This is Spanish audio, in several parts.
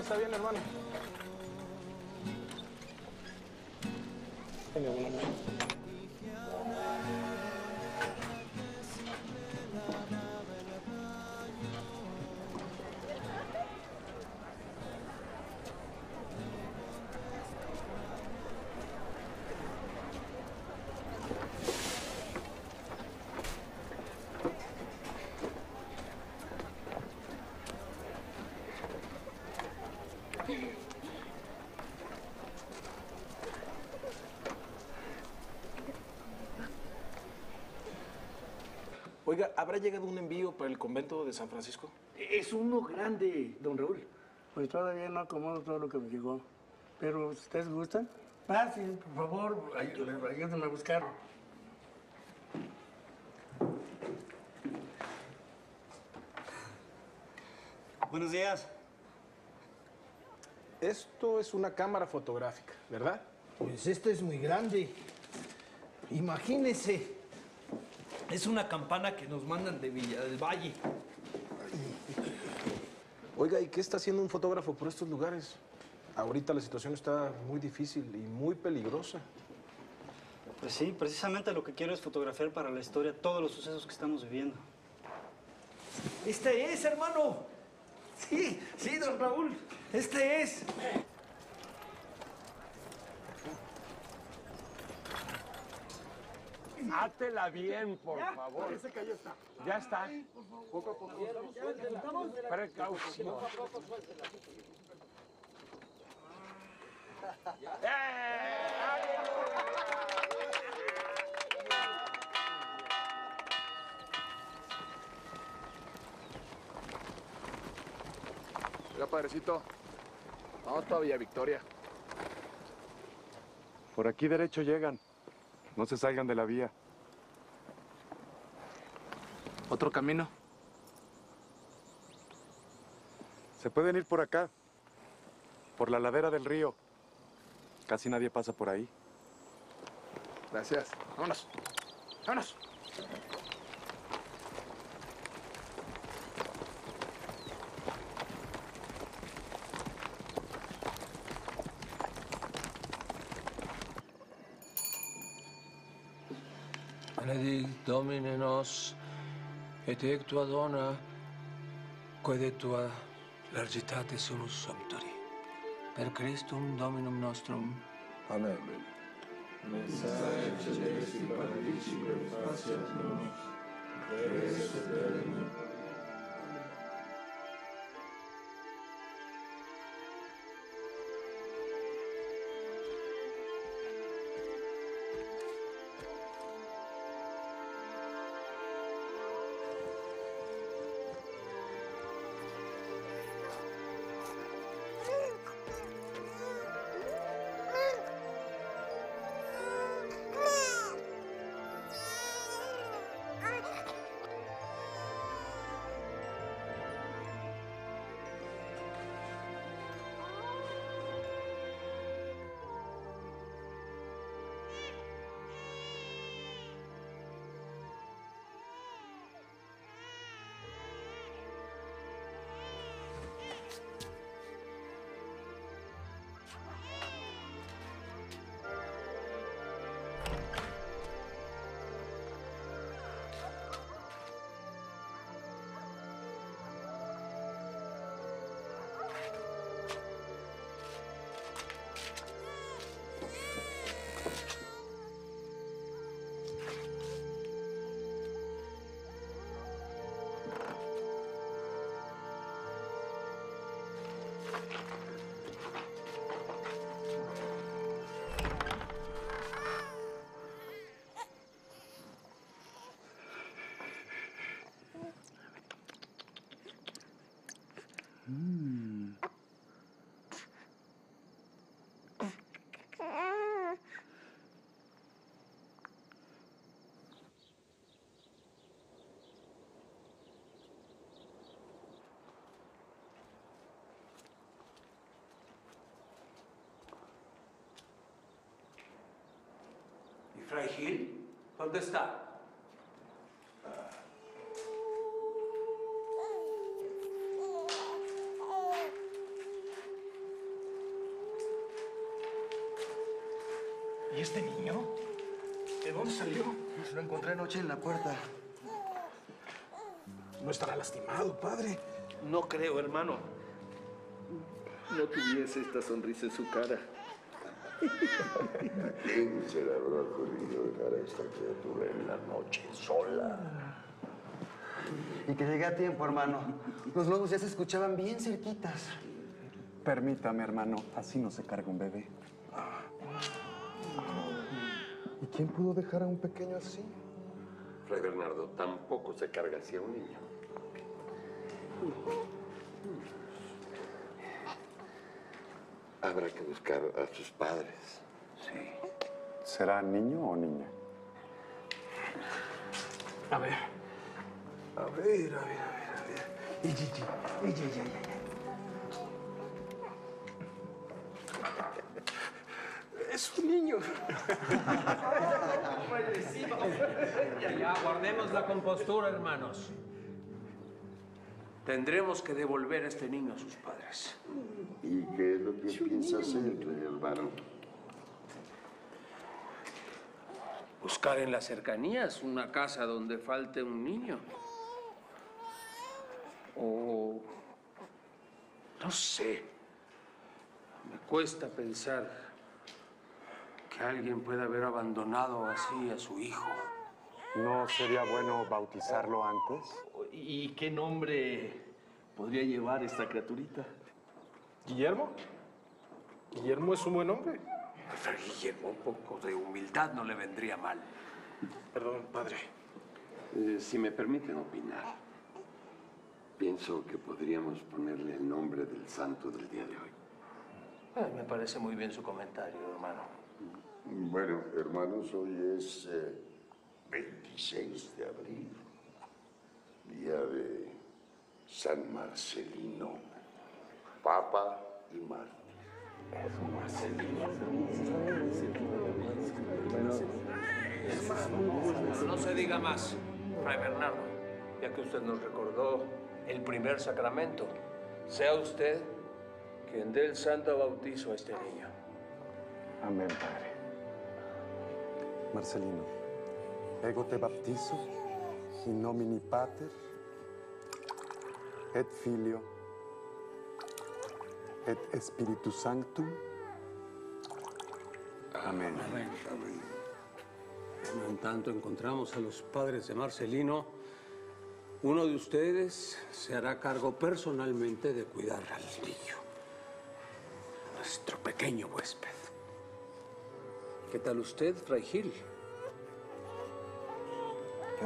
está bien, hermano. Tenga buena noche. Oiga, ¿habrá llegado un envío para el convento de San Francisco? Es uno grande, don Raúl. Pues todavía no acomodo todo lo que me llegó. Pero, ¿ustedes gustan? Sí, por favor, ayúdenme a buscarlo. Buenos días. Esto es una cámara fotográfica, ¿verdad? Pues este es muy grande. Imagínese. Es una campana que nos mandan de Villa del Valle. Oiga, ¿y qué está haciendo un fotógrafo por estos lugares? Ahorita la situación está muy difícil y muy peligrosa. Pues sí, precisamente lo que quiero es fotografiar para la historia todos los sucesos que estamos viviendo. Este es, hermano. Sí, sí, don Raúl. Este es. Hátela bien, por favor. Parece que ya está. Ya está. Poco a poco. Precaución. Oiga, padrecito. Vamos para Villa Victoria. Por aquí derecho llegan. No se salgan de la vía. ¿Otro camino? Se pueden ir por acá. Por la ladera del río. Casi nadie pasa por ahí. Gracias. Vámonos. Vámonos. Benedict Domine nos, et ectua dona, quae tua largitate sumus sumptori. Per Christum Dominum nostrum. Amen. Mensae celesti paradici faciat nos, res eterno. ¿Y Fray Gil? ¿Dónde está? ¿Y este niño? ¿De dónde salió? Pues lo encontré anoche en la puerta. No estará lastimado, padre. No creo, hermano. No tuviese esta sonrisa en su cara. ¿Quién se le habrá ocurrido dejar a esta criatura en la noche sola? Y que llegué a tiempo, hermano. Los lobos ya se escuchaban bien cerquitas. Permítame, hermano, así no se carga un bebé. ¿Y quién pudo dejar a un pequeño así? Fray Bernardo, tampoco se carga así a un niño. Habrá que buscar a sus padres. Sí. ¿Será niño o niña? A ver. A ver. Es un niño. Ya, guardemos la compostura, hermanos. Tendremos que devolver a este niño a sus padres. ¿Y qué es lo que piensa hacer, rey Álvaro? Buscar en las cercanías una casa donde falte un niño. O... no sé. Me cuesta pensar que alguien pueda haber abandonado así a su hijo. ¿No sería bueno bautizarlo antes? ¿Y qué nombre podría llevar esta criaturita? ¿Guillermo? Guillermo es un buen hombre. Fray Guillermo, un poco de humildad no le vendría mal. Perdón, padre. Si me permiten opinar, pienso que podríamos ponerle el nombre del santo del día de hoy. Me parece muy bien su comentario, hermano. Bueno, hermanos, hoy es 26 de abril, día de San Marcelino, Papa y Mártir. No se diga más, Fray Bernardo, ya que usted nos recordó el primer sacramento. Sea usted quien dé el santo bautizo a este niño. Amén, Padre. Marcelino, ego te baptizo in nomine Pater et Filio et Spiritus Sanctum. Amén. En tanto encontramos a los padres de Marcelino, uno de ustedes se hará cargo personalmente de cuidar al niño, nuestro pequeño huésped. ¿Qué tal usted, Fray Gil? ¿Yo?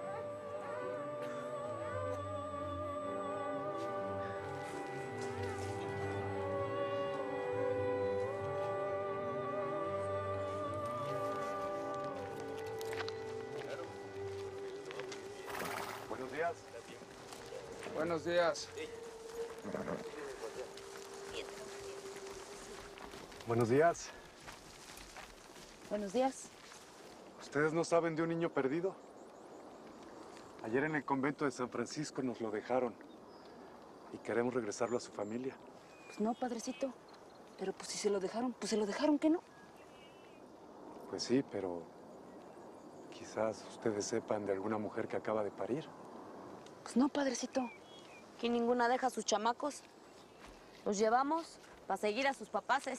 Buenos días. Buenos días. Buenos días. Buenos días. ¿Ustedes no saben de un niño perdido? Ayer en el convento de San Francisco nos lo dejaron y queremos regresarlo a su familia. Pues no, padrecito. Pero pues si se lo dejaron, pues se lo dejaron, ¿qué no? Pues sí, pero quizás ustedes sepan de alguna mujer que acaba de parir. Pues no, padrecito. Aquí ninguna deja a sus chamacos. Los llevamos para seguir a sus papaces.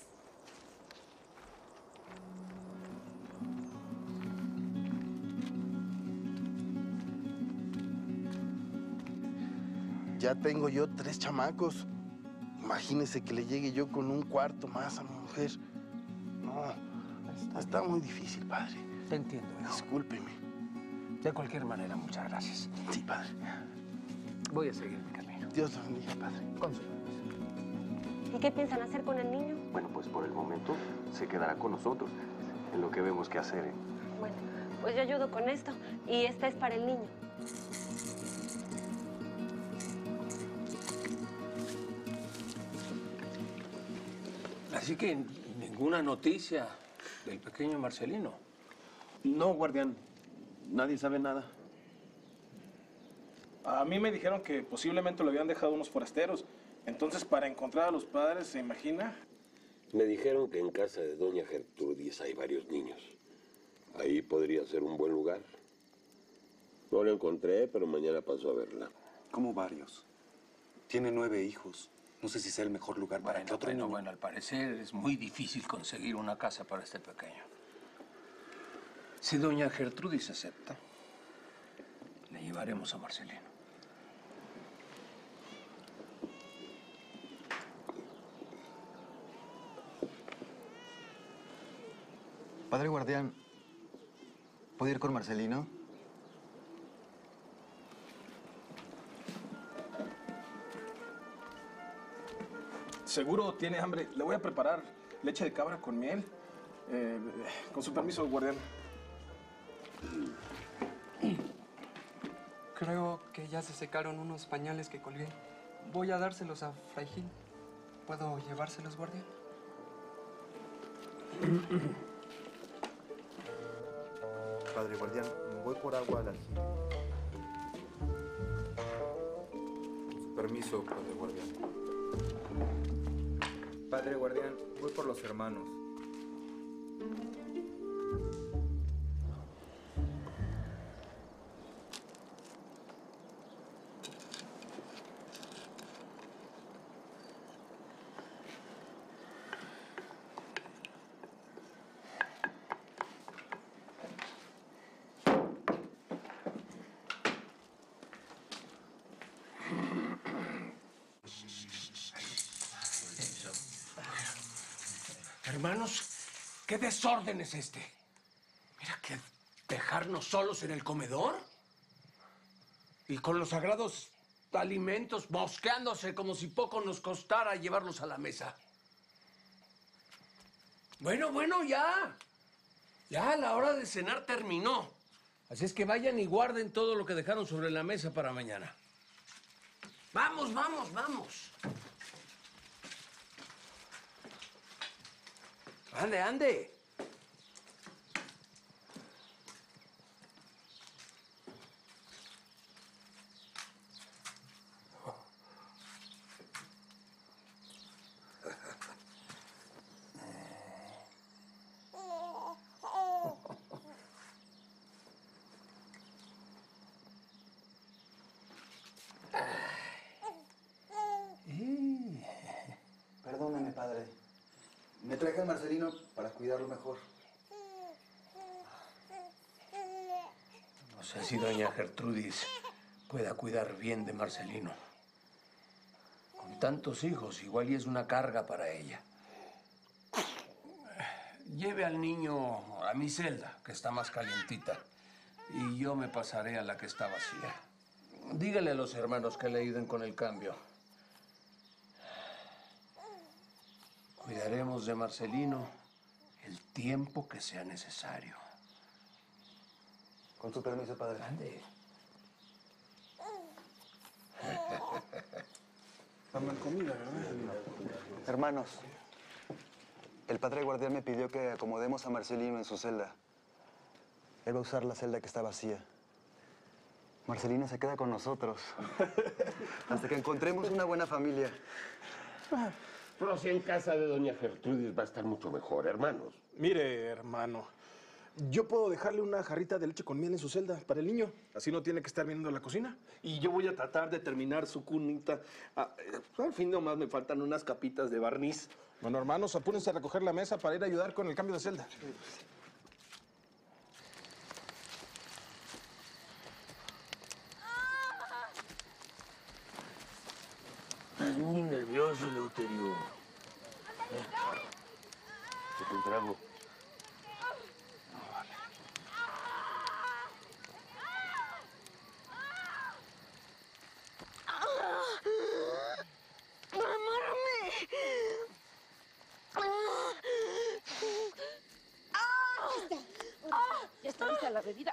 Ya tengo yo 3 chamacos. Imagínese que le llegue yo con un cuarto más a mi mujer. No, está muy difícil, padre. Te entiendo, hijo. Discúlpeme. De cualquier manera, muchas gracias. Sí, padre. Voy a seguir mi camino. Dios lo bendiga, padre. Con su permiso. ¿Y qué piensan hacer con el niño? Bueno, pues por el momento se quedará con nosotros, en lo que vemos qué hacer. Bueno, pues yo ayudo con esto. Y esta es para el niño. Así que ninguna noticia del pequeño Marcelino. No, guardián. Nadie sabe nada. A mí me dijeron que posiblemente lo habían dejado unos forasteros. Entonces, para encontrar a los padres, ¿se imagina? Me dijeron que en casa de doña Gertrudis hay varios niños. Ahí podría ser un buen lugar. No lo encontré, pero mañana paso a verla. ¿Cómo varios? Tiene 9 hijos. No sé si sea el mejor lugar para que otro niño. Bueno, al parecer es muy difícil conseguir una casa para este pequeño. Si doña Gertrudis acepta, le llevaremos a Marcelino. Padre guardián, ¿puedo ir con Marcelino? Seguro tiene hambre. Le voy a preparar leche de cabra con miel. Con su permiso, guardián. Creo que ya se secaron unos pañales que colgué. Voy a dárselos a Fray Gil. ¿Puedo llevárselos, guardián? Padre guardián, voy por agua al aljibe. Con su permiso, padre guardián. Padre guardián, voy por los hermanos. Hermanos, ¿qué desorden es este? Mira, que dejarnos solos en el comedor y con los sagrados alimentos mosqueándose como si poco nos costara llevarlos a la mesa. Bueno, ya. Ya la hora de cenar terminó. Así es que vayan y guarden todo lo que dejaron sobre la mesa para mañana. Vamos. Ande. Perdóneme, padre. Me traje a Marcelino para cuidarlo mejor. No sé si doña Gertrudis pueda cuidar bien de Marcelino. Con tantos hijos, igual y es una carga para ella. Lleve al niño a mi celda, que está más calientita, y yo me pasaré a la que está vacía. Dígale a los hermanos que le ayuden con el cambio. Cuidaremos de Marcelino el tiempo que sea necesario. Con su permiso, padre. Ande. Toman comida, ¿verdad? Hermanos, el padre guardián me pidió que acomodemos a Marcelino en su celda. Él va a usar la celda que está vacía. Marcelino se queda con nosotros. Hasta que encontremos una buena familia. Pero si en casa de doña Gertrudis va a estar mucho mejor, hermanos. Mire, hermano, yo puedo dejarle una jarrita de leche con miel en su celda para el niño. Así no tiene que estar viendo la cocina. Y yo voy a tratar de terminar su cunita. Al fin nomás me faltan unas capitas de barniz. Bueno, hermanos, apúrense a recoger la mesa para ir a ayudar con el cambio de celda. Estás muy nervioso, Eleuterio. ¿Qué te trago? Ya está lista la bebida.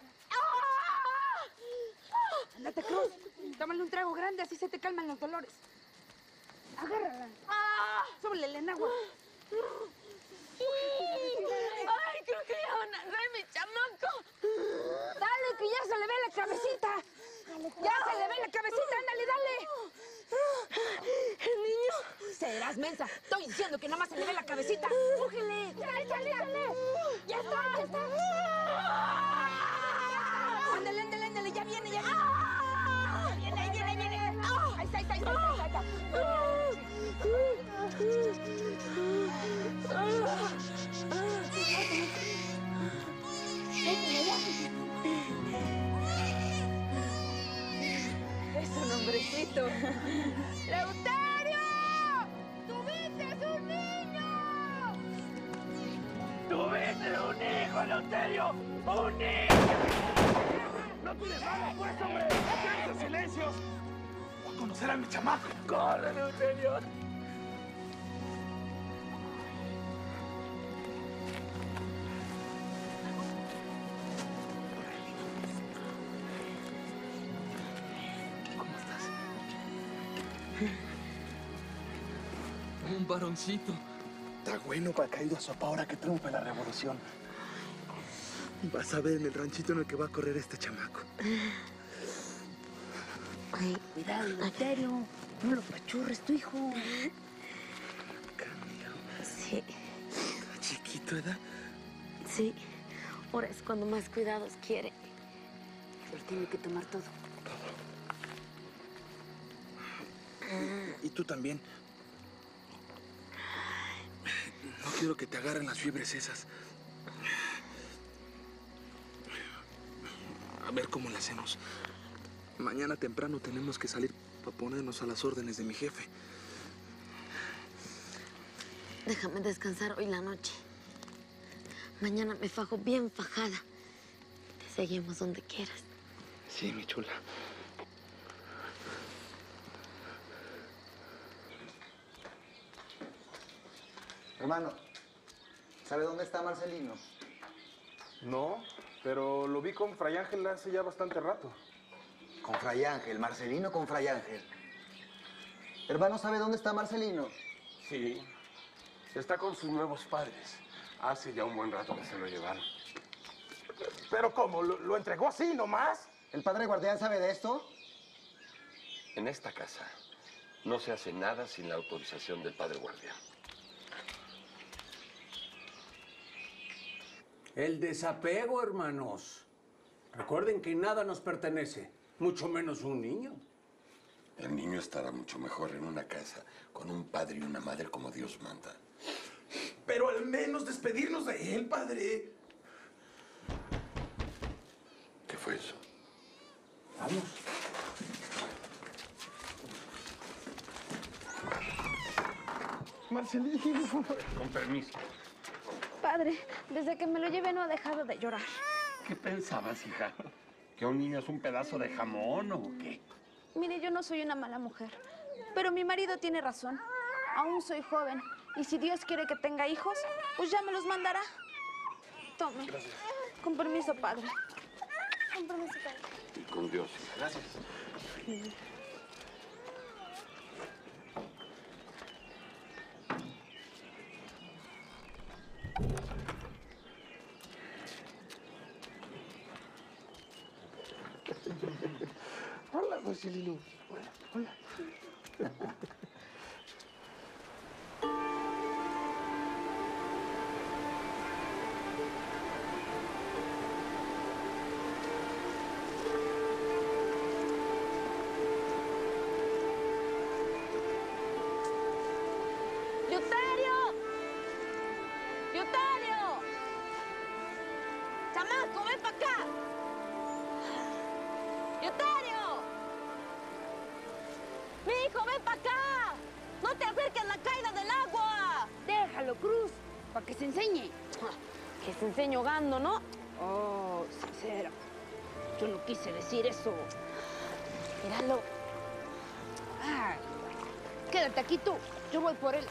Ándate, Cruz. Tómale un trago grande, así se te calman los dolores. Agárrala. Súbele en agua. ¡Ay, creo que ya van a dar mi chamaco! Dale, que ya se le ve la cabecita. Ya se le ve la cabecita, ándale, dale. ¿El niño? Será hagas mensa. Estoy diciendo que nada más se le ve la cabecita. ¡Újele! ¡Échale! ¡Ya está! ¡Ándale! ¡Ya viene! ¡Ahí viene! ¡Ahí está! Es un hombrecito. ¡Leuterio! ¡Tuviste un niño! ¡Tuviste un hijo, Eleuterio! ¡Un niño! ¡No tienes nada, pues, hombre! ¡Quédense silencios! ¡Voy a conocer a mi chamaco! ¡Corre, Eleuterio! Un varoncito. Está bueno para caído a sopa ahora que triunfe la revolución. Vas a ver en el ranchito en el que va a correr este chamaco. Ay, cuidado, Eleuterio. No lo pachurres, tu hijo. Sí. ¿Está chiquito, edad? Sí. Ahora es cuando más cuidados quiere. Él tiene que tomar todo. Y tú también. No quiero que te agarren las fiebres esas. A ver cómo le hacemos. Mañana temprano tenemos que salir para ponernos a las órdenes de mi jefe. Déjame descansar hoy la noche. Mañana me fajo bien fajada. Te seguimos donde quieras. Sí, mi chula. Hermano, ¿sabe dónde está Marcelino? No, pero lo vi con Fray Ángel hace ya bastante rato. Con Fray Ángel, Marcelino con Fray Ángel. Hermano, ¿sabe dónde está Marcelino? Sí, está con sus nuevos padres. Hace ya un buen rato que se lo llevaron. ¿Pero cómo? ¿Lo entregó así nomás? ¿El padre guardián sabe de esto? En esta casa no se hace nada sin la autorización del padre guardián. El desapego, hermanos. Recuerden que nada nos pertenece, mucho menos un niño. El niño estará mucho mejor en una casa con un padre y una madre como Dios manda. Pero al menos despedirnos de él, padre. ¿Qué fue eso? Vamos. Marcelino. Con permiso. Padre, desde que me lo llevé no ha dejado de llorar. ¿Qué pensabas, hija? ¿Que un niño es un pedazo de jamón o qué? Mire, yo no soy una mala mujer, pero mi marido tiene razón. Aún soy joven, y si Dios quiere que tenga hijos, pues ya me los mandará. Tome. Gracias. Con permiso, padre. Con permiso, padre. Y con Dios, hija. Gracias. Hola, Marcelino. Hola. ¡Leuterio! ¡Leuterio! ¡Chamaco, ven para acá! ¡Leuterio! ¡Mi hijo, ven para acá! ¡No te acerques a la caída del agua! Déjalo, Cruz, para que se enseñe. Que se enseñe ahogando, ¿no? Oh, sincero. Yo no quise decir eso. Míralo. Ay, quédate aquí tú. Yo voy por él.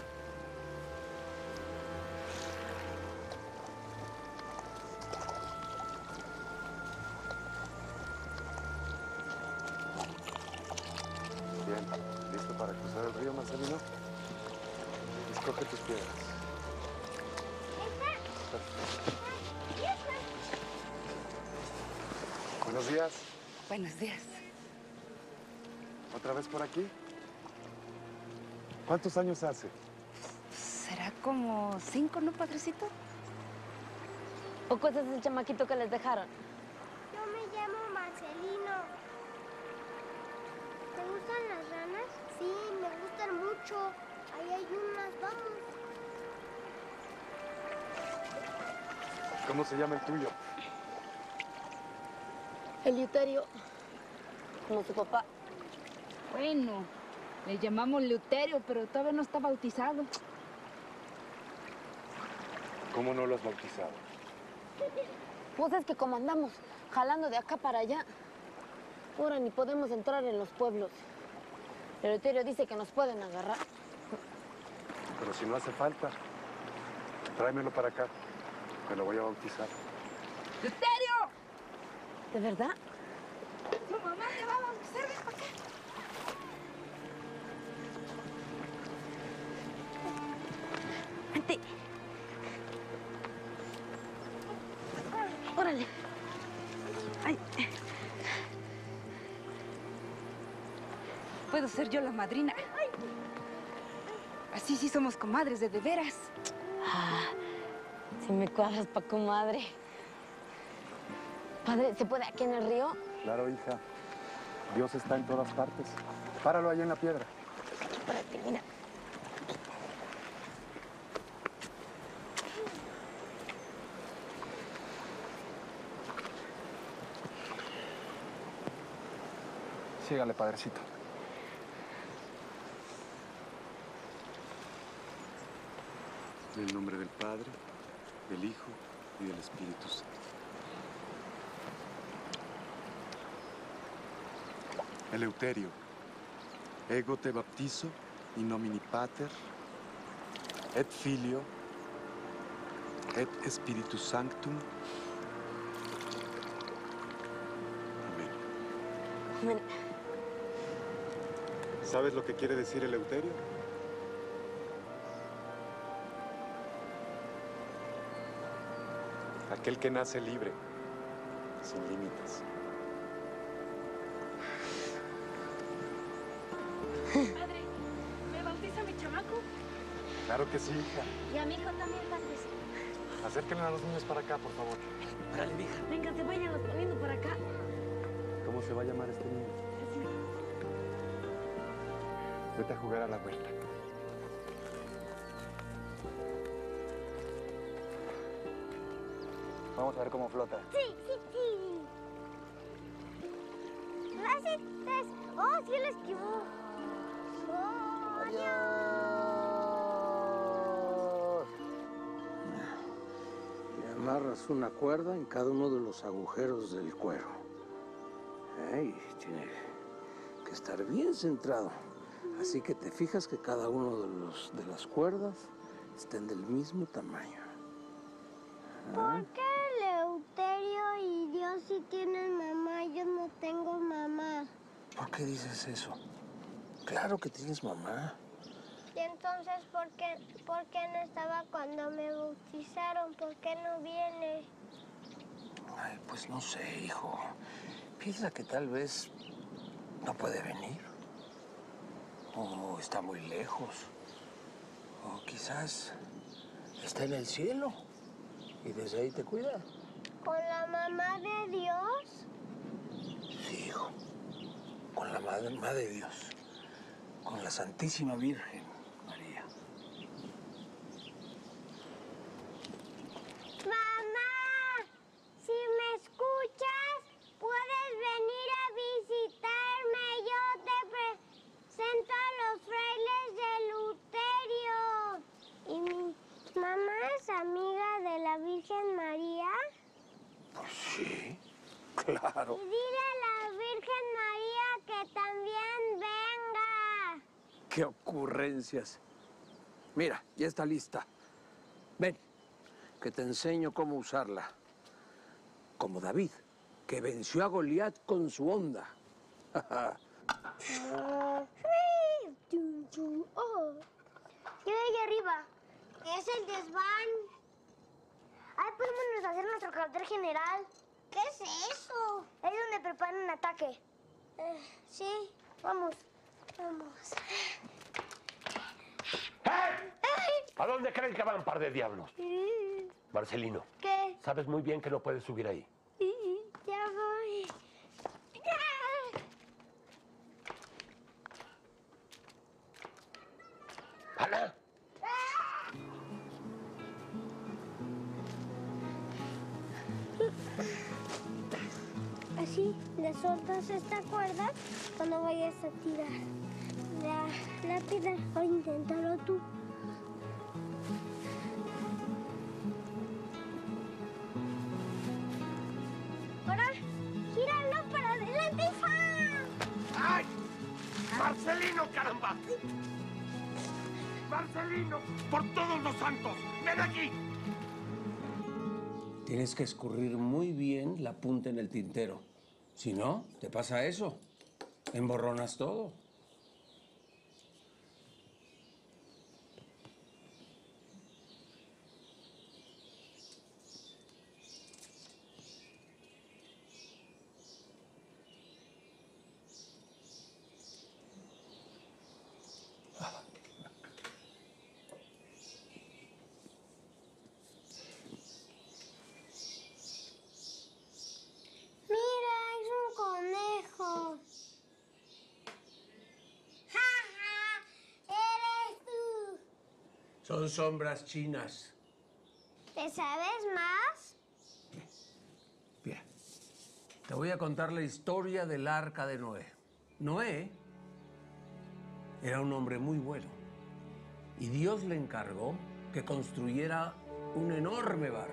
Bien, ¿listo para cruzar el río, Marcelino? Escoge tus piedras. Buenos días. Buenos días. ¿Otra vez por aquí? ¿Cuántos años hace? como 5, ¿no, padrecito? ¿Poco es ese chamaquito que les dejaron? Yo me llamo Marcelino. ¿Te gustan las ranas? Sí, me gustan mucho. Ahí hay unas, vamos. ¿Cómo se llama el tuyo? Eleuterio, como su papá. Bueno, le llamamos Leuterio, pero todavía no está bautizado. ¿Cómo no lo has bautizado? Pues es que como andamos jalando de acá para allá, ahora ni podemos entrar en los pueblos. Eleuterio dice que nos pueden agarrar. Pero si no hace falta, tráemelo para acá. Me lo voy a bautizar. ¡Leuterio! ¿De verdad? Tu mamá te va a bautizar, ven para acá. Vente. Órale. Ay. Puedo ser yo la madrina. Así sí somos comadres de veras. Ah, si me cuadras pa' comadre. Padre, ¿se puede aquí en el río? Claro, hija. Dios está en todas partes. Páralo ahí en la piedra. Espérate, mira. Sígale, padrecito. En el nombre del Padre, del Hijo y del Espíritu Santo. Eleuterio, ego te baptizo in nomine Pater, et Filio, et Spiritus Sanctum. Amén. Amén. ¿Sabes lo que quiere decir Eleuterio? Aquel que nace libre, sin límites. Padre, ¿me bautiza mi chamaco? Claro que sí, hija. Y a mi hijo también, padres. Acérquenle a los niños para acá, por favor. Órale, mija. Venga, se vayan los poniendo por acá. ¿Cómo se va a llamar este niño? Vete a jugar a la huerta. Vamos a ver cómo flota. Sí, sí, sí. Gracias, tres. Oh, sí lo esquivó. Oh, adiós. Le amarras una cuerda en cada uno de los agujeros del cuero. Y tiene que estar bien centrado. Así que te fijas que cada uno de las cuerdas estén del mismo tamaño. ¿Por qué Eleuterio y Dios sí tienen mamá y yo no tengo mamá? ¿Por qué dices eso? Claro que tienes mamá. Y entonces, ¿por qué no estaba cuando me bautizaron? ¿Por qué no viene? Ay, pues no sé, hijo. Piensa que tal vez no puede venir. O está muy lejos. O quizás está en el cielo. Y desde ahí te cuida. ¿Con la mamá de Dios? Sí, hijo. Con la madre de Dios. Con la Santísima Virgen María. ¡Mamá! Si me escuchas, puedes venir a visitarme. Yo te presento a los frailes de Eleuterio. ¿Y mi mamá es amiga de la Virgen María? Pues sí, claro. Y dile a la Virgen María que también venga. ¡Qué ocurrencias! Mira, ya está lista. Ven, que te enseño cómo usarla. Como David, que venció a Goliat con su onda. Oh, ¿qué hay allá arriba? Es el desván. Ay, podemos hacer nuestro cuartel general. ¿Qué es eso? Es donde preparan un ataque. Sí, vamos. Vamos. ¡Hey! ¿A dónde creen que van, par de diablos? Marcelino. ¿Qué? Sabes muy bien que no puedes subir ahí. Ya voy. ¡Ana! Así le soltas esta cuerda cuando vayas a tirar la piedra. O inténtalo tú. Ahora, gíralo para adelante y ¡fam! ¡Ay! ¡Marcelino, caramba! ¡Marcelino! ¡Por todos los santos! ¡Ven aquí! Tienes que escurrir muy bien la punta en el tintero. Si no, te pasa eso. Emborronas todo. Mira, es un conejo. ¡Ja, ja! ¡Eres tú! Son sombras chinas. ¿Te sabes más? Bien. Te voy a contar la historia del arca de Noé. Noé era un hombre muy bueno. Y Dios le encargó que construyera un enorme barco.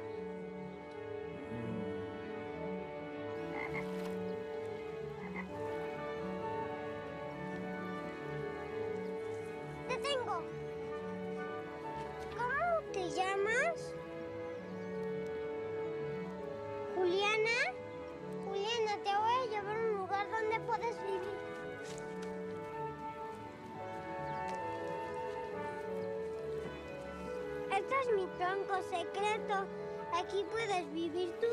Te tengo. ¿Cómo te llamas? ¿Juliana? Juliana, te voy a llevar a un lugar donde puedes vivir. Este es mi tronco secreto. Aquí puedes vivir tú.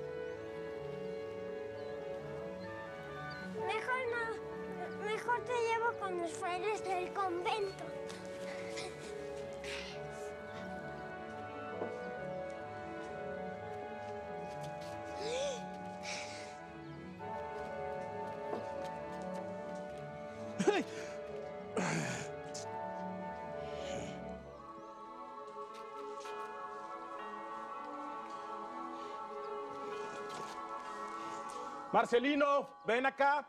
Mejor no. Mejor te llevo con los frailes del convento. Marcelino, ven acá.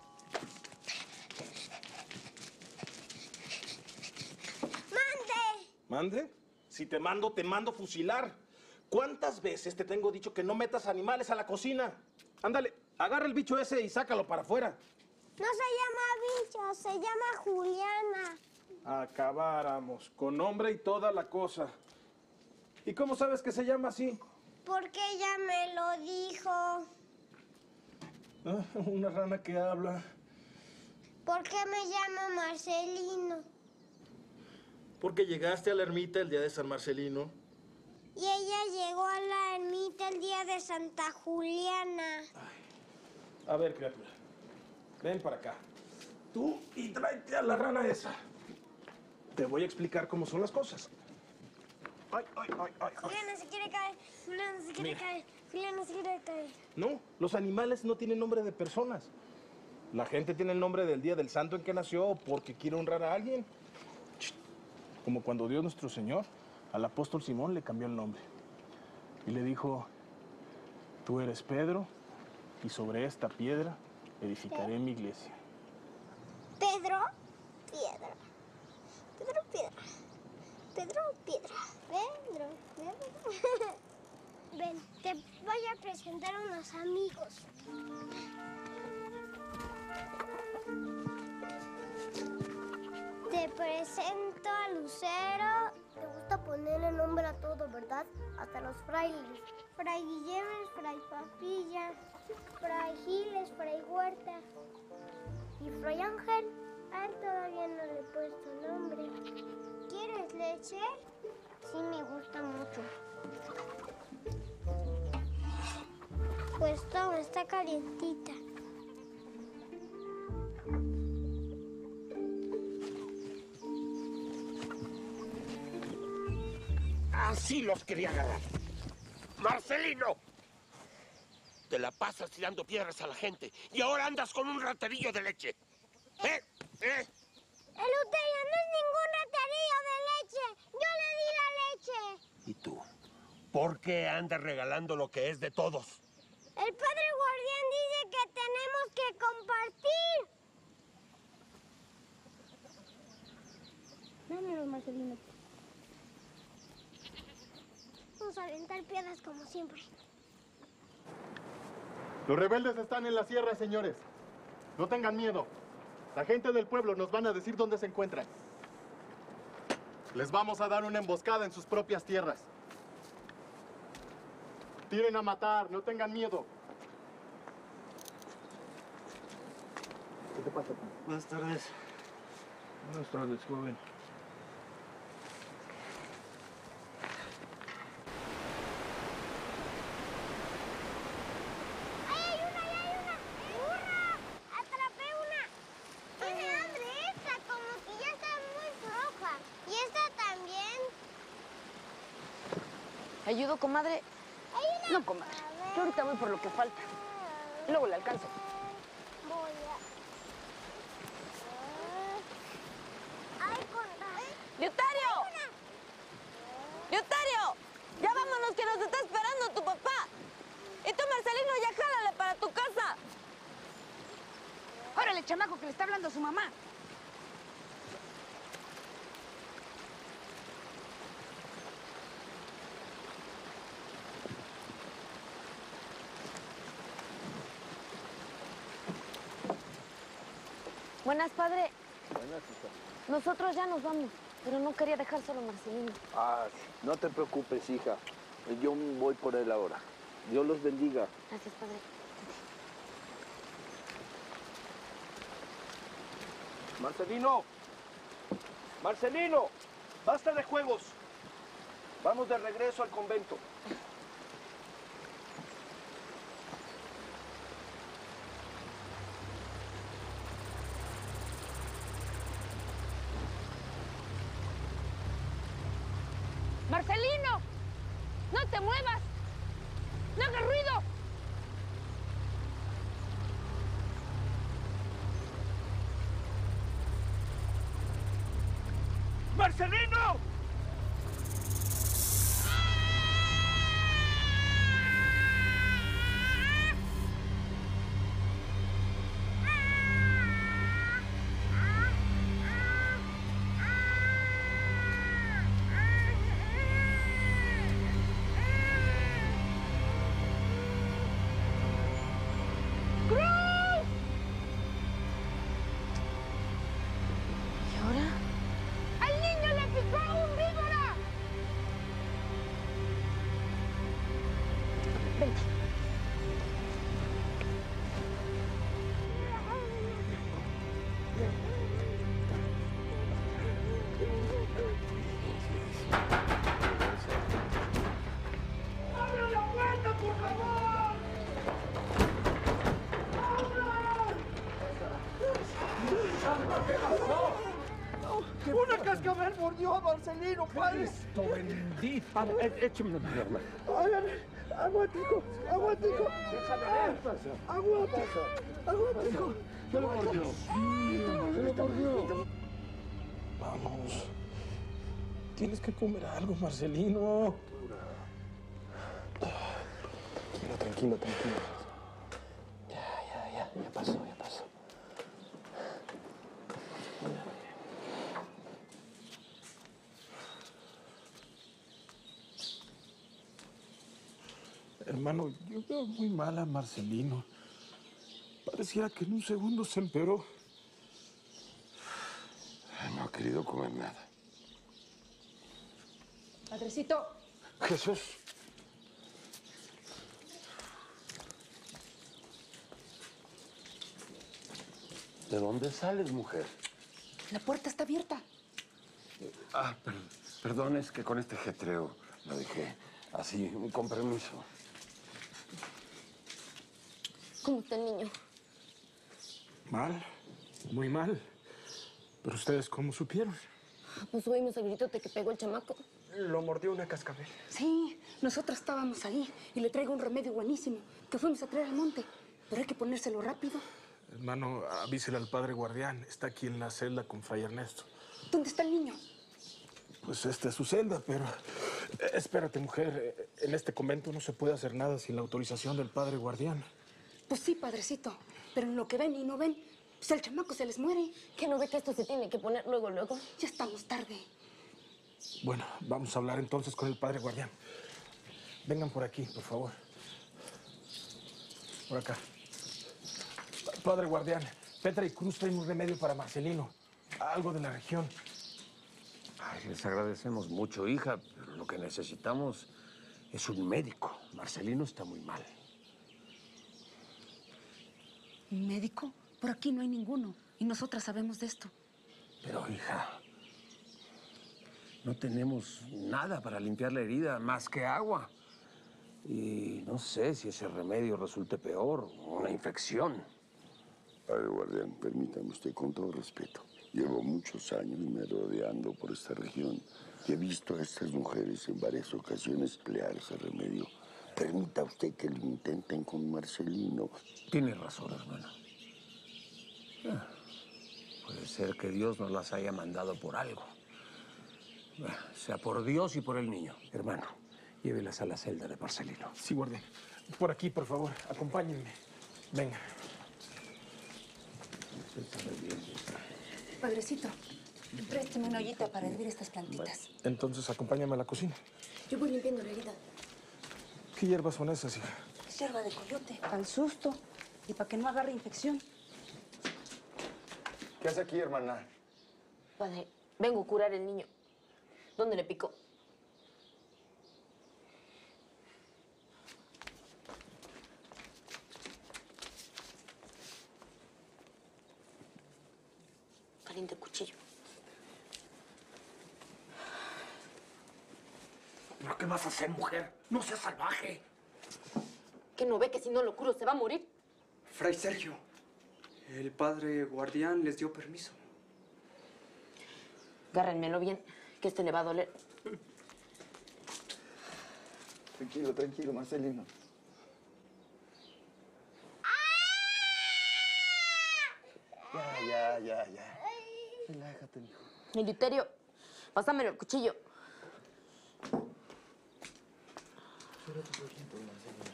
¡Mande! ¿Mande? Si te mando fusilar. ¿Cuántas veces te tengo dicho que no metas animales a la cocina? Ándale, agarra el bicho ese y sácalo para afuera. No se llama bicho, se llama Juliana. Acabáramos, con nombre y toda la cosa. ¿Y cómo sabes que se llama así? Porque ella me lo dijo. Ah, una rana que habla. ¿Por qué me llama Marcelino? Porque llegaste a la ermita el día de San Marcelino. Y ella llegó a la ermita el día de Santa Juliana. A ver, criatura, ven para acá. Tú y tráete a la rana esa. Te voy a explicar cómo son las cosas. Ay, ay, ay, ay. Juliana se quiere caer. Juliana se quiere Mira. caer. Juliana se quiere caer. No, los animales no tienen nombre de personas. La gente tiene el nombre del día del santo en que nació o porque quiere honrar a alguien. Como cuando Dios nuestro Señor al apóstol Simón le cambió el nombre. Y le dijo, tú eres Pedro y sobre esta piedra edificaré mi iglesia. Pedro, piedra. Pedro, piedra. Pedro, piedra. Pedro, piedra. Ven, te voy a presentar a unos amigos. Te presento a Lucero. Te gusta ponerle nombre a todo, ¿verdad? Hasta los frailes. Fray Guillermo, Fray Papilla, Fray Giles, Fray Huerta. ¿Y Fray Ángel? A él todavía no le he puesto nombre. ¿Quieres leche? Sí, me gusta mucho. Pues toma, está calientita. Sí los quería agarrar. ¡Marcelino! Te la pasas tirando piedras a la gente y ahora andas con un raterillo de leche. ¿Eh? Eleuterio, no es ningún raterillo de leche. Yo le di la leche. ¿Y tú? ¿Por qué andas regalando lo que es de todos? El padre guardián dice que tenemos que compartir. Vámonos, Marcelino. Vamos a aventar piedras como siempre. Los rebeldes están en la sierra, señores. No tengan miedo. La gente del pueblo nos van a decir dónde se encuentran. Les vamos a dar una emboscada en sus propias tierras. Tiren a matar, no tengan miedo. ¿Qué te pasa? Buenas tardes. Buenas tardes, joven. ¿Ayudo, comadre? No, comadre. Yo ahorita voy por lo que falta. Y luego le alcanzo. Voy a... ¡Ay, ¡Liutario! ¡Liutario! ¡Ya vámonos, que nos está esperando tu papá! Y tú, Marcelino, ya jálale para tu casa. Órale, chamaco, que le está hablando a su mamá. Buenas, padre. Buenas, hija. Nosotros ya nos vamos, pero no quería dejar solo a Marcelino. Ah, no te preocupes, hija. Yo voy por él ahora. Dios los bendiga. Gracias, padre. Marcelino. Marcelino. Basta de juegos. Vamos de regreso al convento. ¡Marcelino! ¡No te muevas! ¡No hagas ruido! ¡Marcelino! ¡Una cascabel mordió a Marcelino, padre! ¡Cristo bendito! Échame una mano. Aguante, hijo. Aguante, hijo. Aguante. Aguante, hijo. Se lo mordió. Se lo mordió. Vamos. Tienes que comer algo, Marcelino. Tranquilo. Ya pasó. Hermano, yo veo muy mal a Marcelino. Pareciera que en un segundo se empeoró. No ha querido comer nada. Padrecito. Jesús. ¿De dónde sales, mujer? La puerta está abierta. Perdón, es que con este jetreo lo dejé así, con permiso. ¿Cómo está el niño? Mal, muy mal. ¿Pero ustedes cómo supieron? Pues oímos el gritote que pegó el chamaco. Lo mordió una cascabel. Sí, nosotros estábamos ahí y le traigo un remedio buenísimo que fuimos a traer al monte. Pero hay que ponérselo rápido. Hermano, avísele al padre guardián. Está aquí en la celda con Fray Ernesto. ¿Dónde está el niño? Pues esta es su celda, pero... espérate, mujer. En este convento no se puede hacer nada sin la autorización del padre guardián. Pues sí, padrecito. Pero en lo que ven y no ven, pues el chamaco se les muere. ¿Que no ve que esto se tiene que poner luego? Ya estamos tarde. Bueno, vamos a hablar entonces con el padre guardián. Vengan por aquí, por favor. Por acá. Padre guardián, Petra y Cruz traen un remedio para Marcelino. Algo de la región. Ay, les agradecemos mucho, hija, pero lo que necesitamos es un médico. Marcelino está muy mal. ¿Un médico? Por aquí no hay ninguno. Y nosotras sabemos de esto. Pero, hija, no tenemos nada para limpiar la herida más que agua. Y no sé si ese remedio resulte peor, una infección. Padre guardián, permítame usted, con todo respeto. Llevo muchos años merodeando por esta región y he visto a estas mujeres en varias ocasiones emplear ese remedio. Permita usted que lo intenten con Marcelino. Tiene razón, hermano. Puede ser que Dios nos las haya mandado por algo. Sea por Dios y por el niño. Hermano, llévelas a la celda de Marcelino. Sí, guardián. Por aquí, por favor. Acompáñenme. Venga. Padrecito, présteme una ollita para hervir estas plantitas. Entonces, acompáñame a la cocina. Yo voy limpiando la herida. ¿Qué hierbas son esas, hija? Es hierba de coyote, para el susto y para que no agarre infección. ¿Qué hace aquí, hermana? Padre, vengo a curar al niño. ¿Dónde le picó? Caliente cuchillo. ¿Pero qué vas a hacer, mujer? No seas salvaje. ¿Qué no ve que si no lo curo se va a morir? Fray Sergio, el padre guardián les dio permiso. Agárrenmelo bien, que este le va a doler. Tranquilo, tranquilo, Marcelino. Ya. Relájate, hijo. Eleuterio, pásamelo el cuchillo. Espérate un poquito, Marcelino.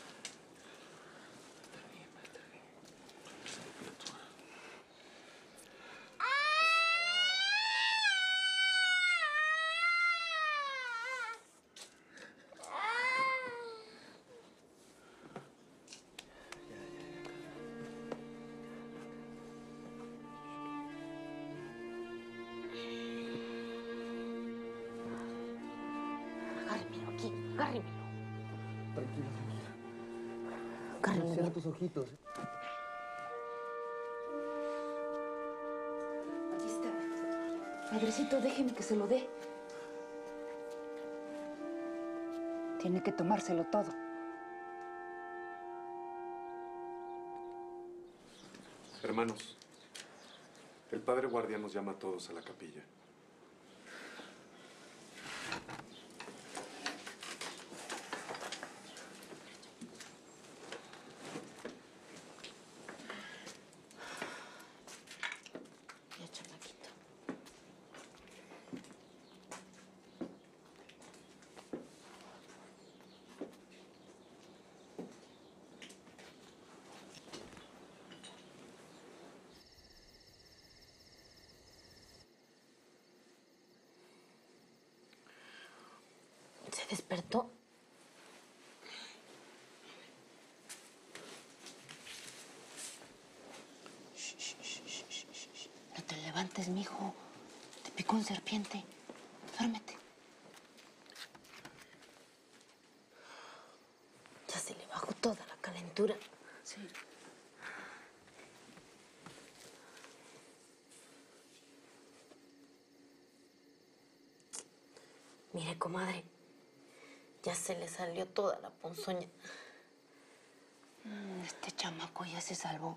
Agárrenmelo aquí, agárrenmelo. Tranquilo, tranquilo. Agárrenmelo Cierra bien. tus ojitos. Aquí está. Padrecito, déjeme que se lo dé. Tiene que tomárselo todo. Hermanos, el padre guardián nos llama a todos a la capilla. Ya, chamaquito. ¿Se despertó? No te levantes, mijo. Te picó un serpiente. Duérmete. Ya se le bajó toda la calentura. Sí. Mire, comadre. Ya se le salió toda la ponzoña. Este chamaco ya se salvó.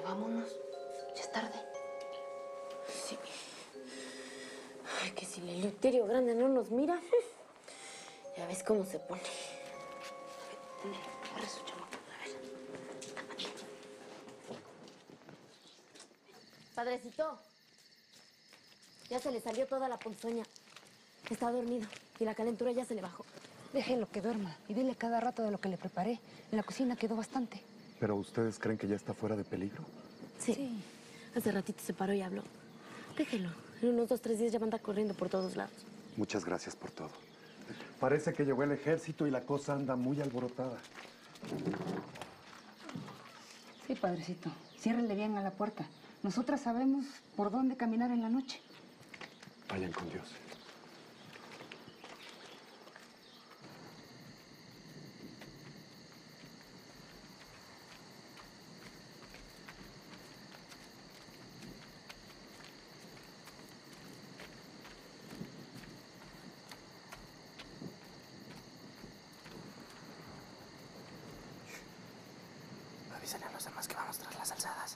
vámonos. Ya es tarde. Sí. Ay, que si el Eleuterio grande no nos mira, ya ves cómo se pone. A ver, agarra su chamaco. A ver. Padrecito, ya se le salió toda la ponzoña. Está dormido y la calentura ya se le bajó. Déjelo que duerma y dile cada rato de lo que le preparé. En la cocina quedó bastante. ¿Pero ustedes creen que ya está fuera de peligro? Sí. Hace ratito se paró y habló. Déjelo. En unos 2 o 3 días ya va a andar corriendo por todos lados. Muchas gracias por todo. Parece que llegó el ejército y la cosa anda muy alborotada. Sí, padrecito. Ciérrenle bien a la puerta. Nosotras sabemos por dónde caminar en la noche. Vayan con Dios. Avísale a los demás que vamos tras las alzadas.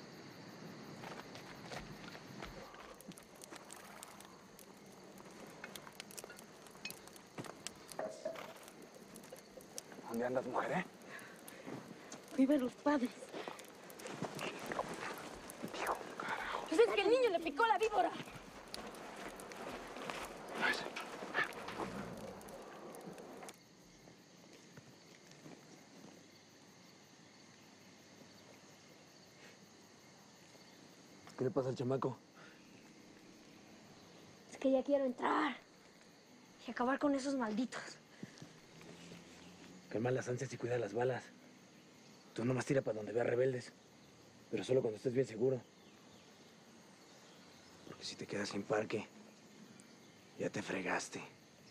¿Dónde andas, mujer, Viva los padres. Pues es que el niño le picó la víbora. ¿Qué le pasa al chamaco? Es que ya quiero entrar y acabar con esos malditos. Calma las ansias y cuida las balas. Tú nomás tira para donde veas rebeldes. Pero solo cuando estés bien seguro. Porque si te quedas sin parque, ya te fregaste.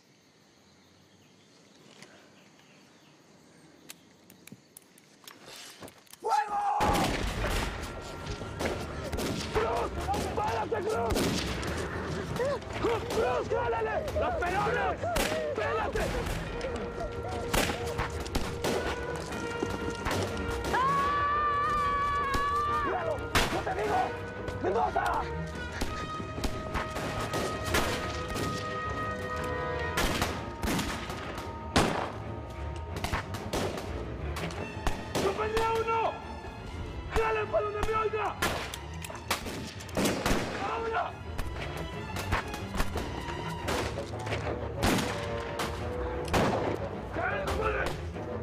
¡Párate, Cruz! ¡Cruz, jálale! ¡Los pelones! ¡Pélate! ¡Cuidado! ¡No te digo! ¡Mendoza! ¡Compañía 1! ¡Jalen para donde me oiga! ¡Ahora! ¡Jalen, compadre!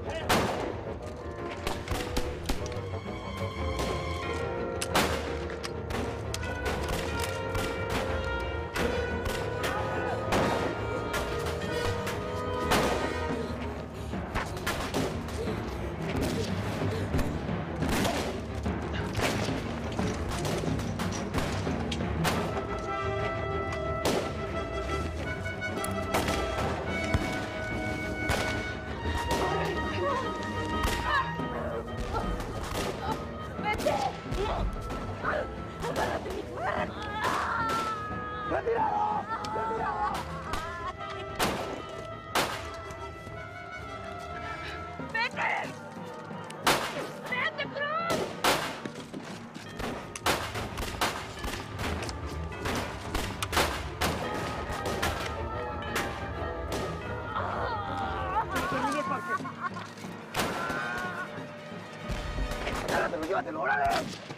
¡Retirado! ¡Retirado! ¡Vete! ¡Vete, Cruz! ¡Termine, parce! ¡Llévatelo, llévatelo! ¡Órale!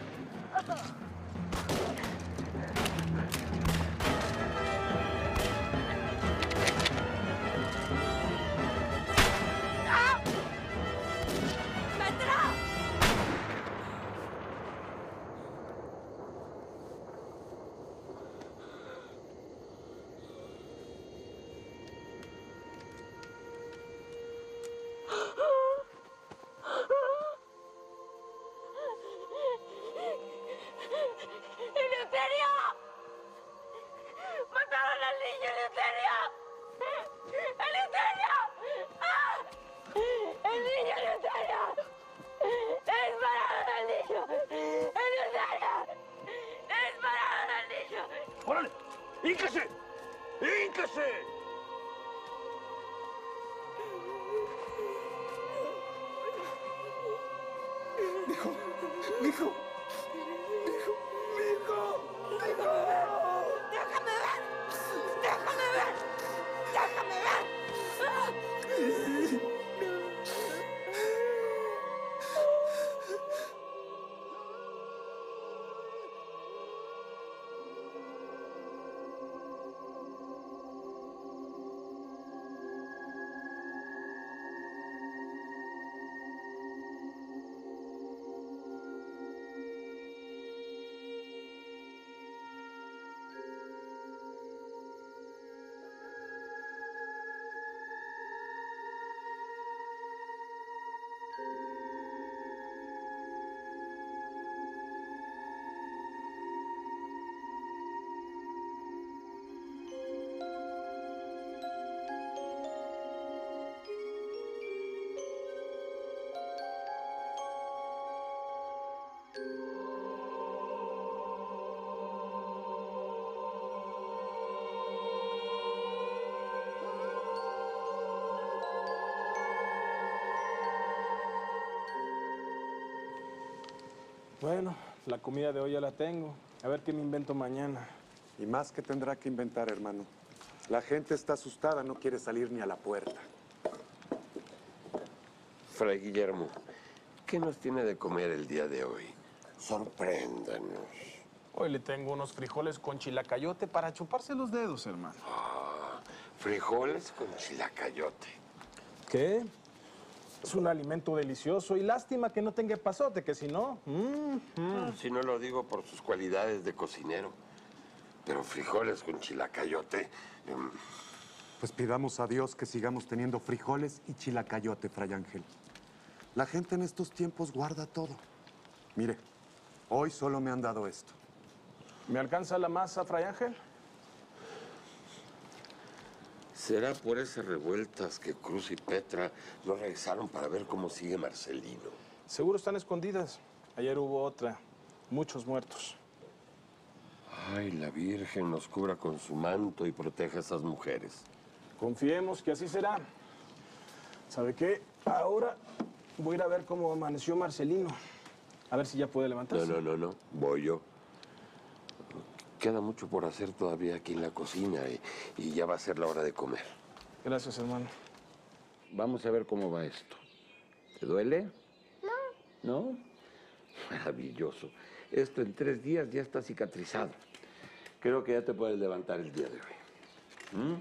¡Eleuterio! ¡Mataron al niño, Eleuterio! ¡Eleuterio! ¡Ah! ¡El niño, Eleuterio! ¡Dispararon al niño! ¡Eleuterio! ¡Dispararon al niño! ¡Órale! ¡Hínquese! ¡Hínquese! Mijo, Bueno, la comida de hoy ya la tengo. A ver qué me invento mañana. Y más que tendrá que inventar, hermano. La gente está asustada, no quiere salir ni a la puerta. Fray Guillermo, ¿qué nos tiene de comer el día de hoy? Sorpréndanos. Hoy le tengo unos frijoles con chilacayote para chuparse los dedos, hermano. Frijoles con chilacayote. ¿Qué? Es un alimento delicioso y lástima que no tenga pasote, que si no... Si no lo digo por sus cualidades de cocinero. Pero frijoles con chilacayote... Pues pidamos a Dios que sigamos teniendo frijoles y chilacayote, Fray Ángel. La gente en estos tiempos guarda todo. Mire, hoy solo me han dado esto. ¿Me alcanza la masa, Fray Ángel? ¿Será por esas revueltas que Cruz y Petra no regresaron para ver cómo sigue Marcelino? Seguro están escondidas. Ayer hubo otra. Muchos muertos. Ay, la Virgen nos cubra con su manto y proteja a esas mujeres. Confiemos que así será. ¿Sabe qué? Ahora voy a ir a ver cómo amaneció Marcelino. A ver si ya puede levantarse. No. Voy yo. Queda mucho por hacer todavía aquí en la cocina y ya va a ser la hora de comer. Gracias, hermano. Vamos a ver cómo va esto. ¿Te duele? No. ¿No? Maravilloso. Esto en 3 días ya está cicatrizado. Creo que ya te puedes levantar el día de hoy.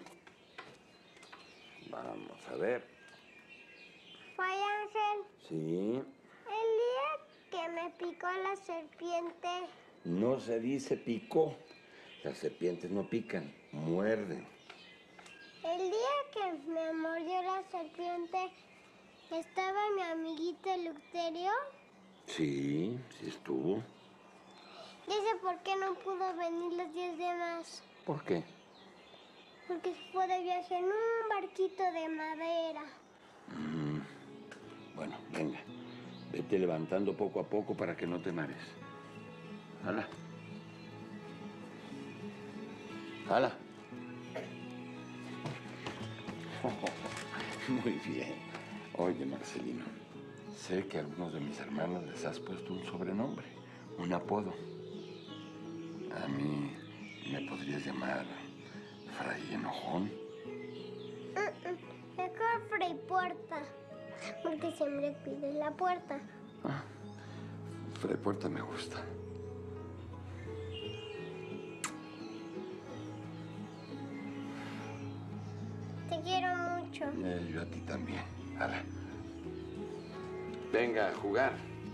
Vamos a ver. Fray Ángel, Sí. el día que me picó la serpiente, No se dice picó. Las serpientes no pican, muerden. el día que me mordió la serpiente, ¿estaba mi amiguito Eleuterio? Sí estuvo. Dice por qué no pudo venir los 10 demás. ¿Por qué? Porque se fue de viaje en un barquito de madera. Bueno, venga. Vete levantando poco a poco para que no te mares. Hala. Hala. Muy bien. Oye, Marcelino, sé que a algunos de mis hermanos les has puesto un sobrenombre, un apodo. A mí me podrías llamar Fray Enojón. Mejor Fray Puerta, porque siempre cuides la puerta. Fray Puerta me gusta. Te quiero mucho. Yo a ti también. Hala. Venga, a jugar.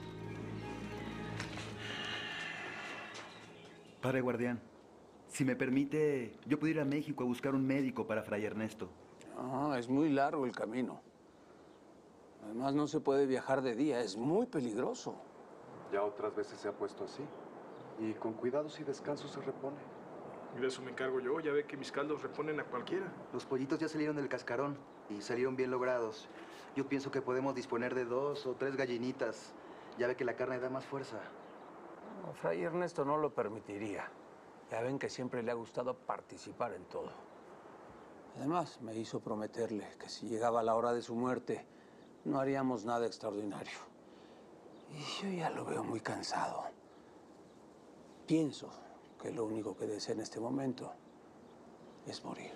Padre guardián, si me permite, yo puedo ir a México a buscar un médico para Fray Ernesto. No, es muy largo el camino. Además, no se puede viajar de día, es muy peligroso. Ya otras veces se ha puesto así. Y con cuidados y descanso se repone. Y de eso me encargo yo. Ya ve que mis caldos reponen a cualquiera. Los pollitos ya salieron del cascarón y salieron bien logrados. Yo pienso que podemos disponer de 2 o 3 gallinitas. Ya ve que la carne da más fuerza. No, Fray Ernesto no lo permitiría. Ya ven que siempre le ha gustado participar en todo. Además, me hizo prometerle que si llegaba la hora de su muerte, no haríamos nada extraordinario. Y yo ya lo veo muy cansado. Pienso que lo único que desea en este momento es morir.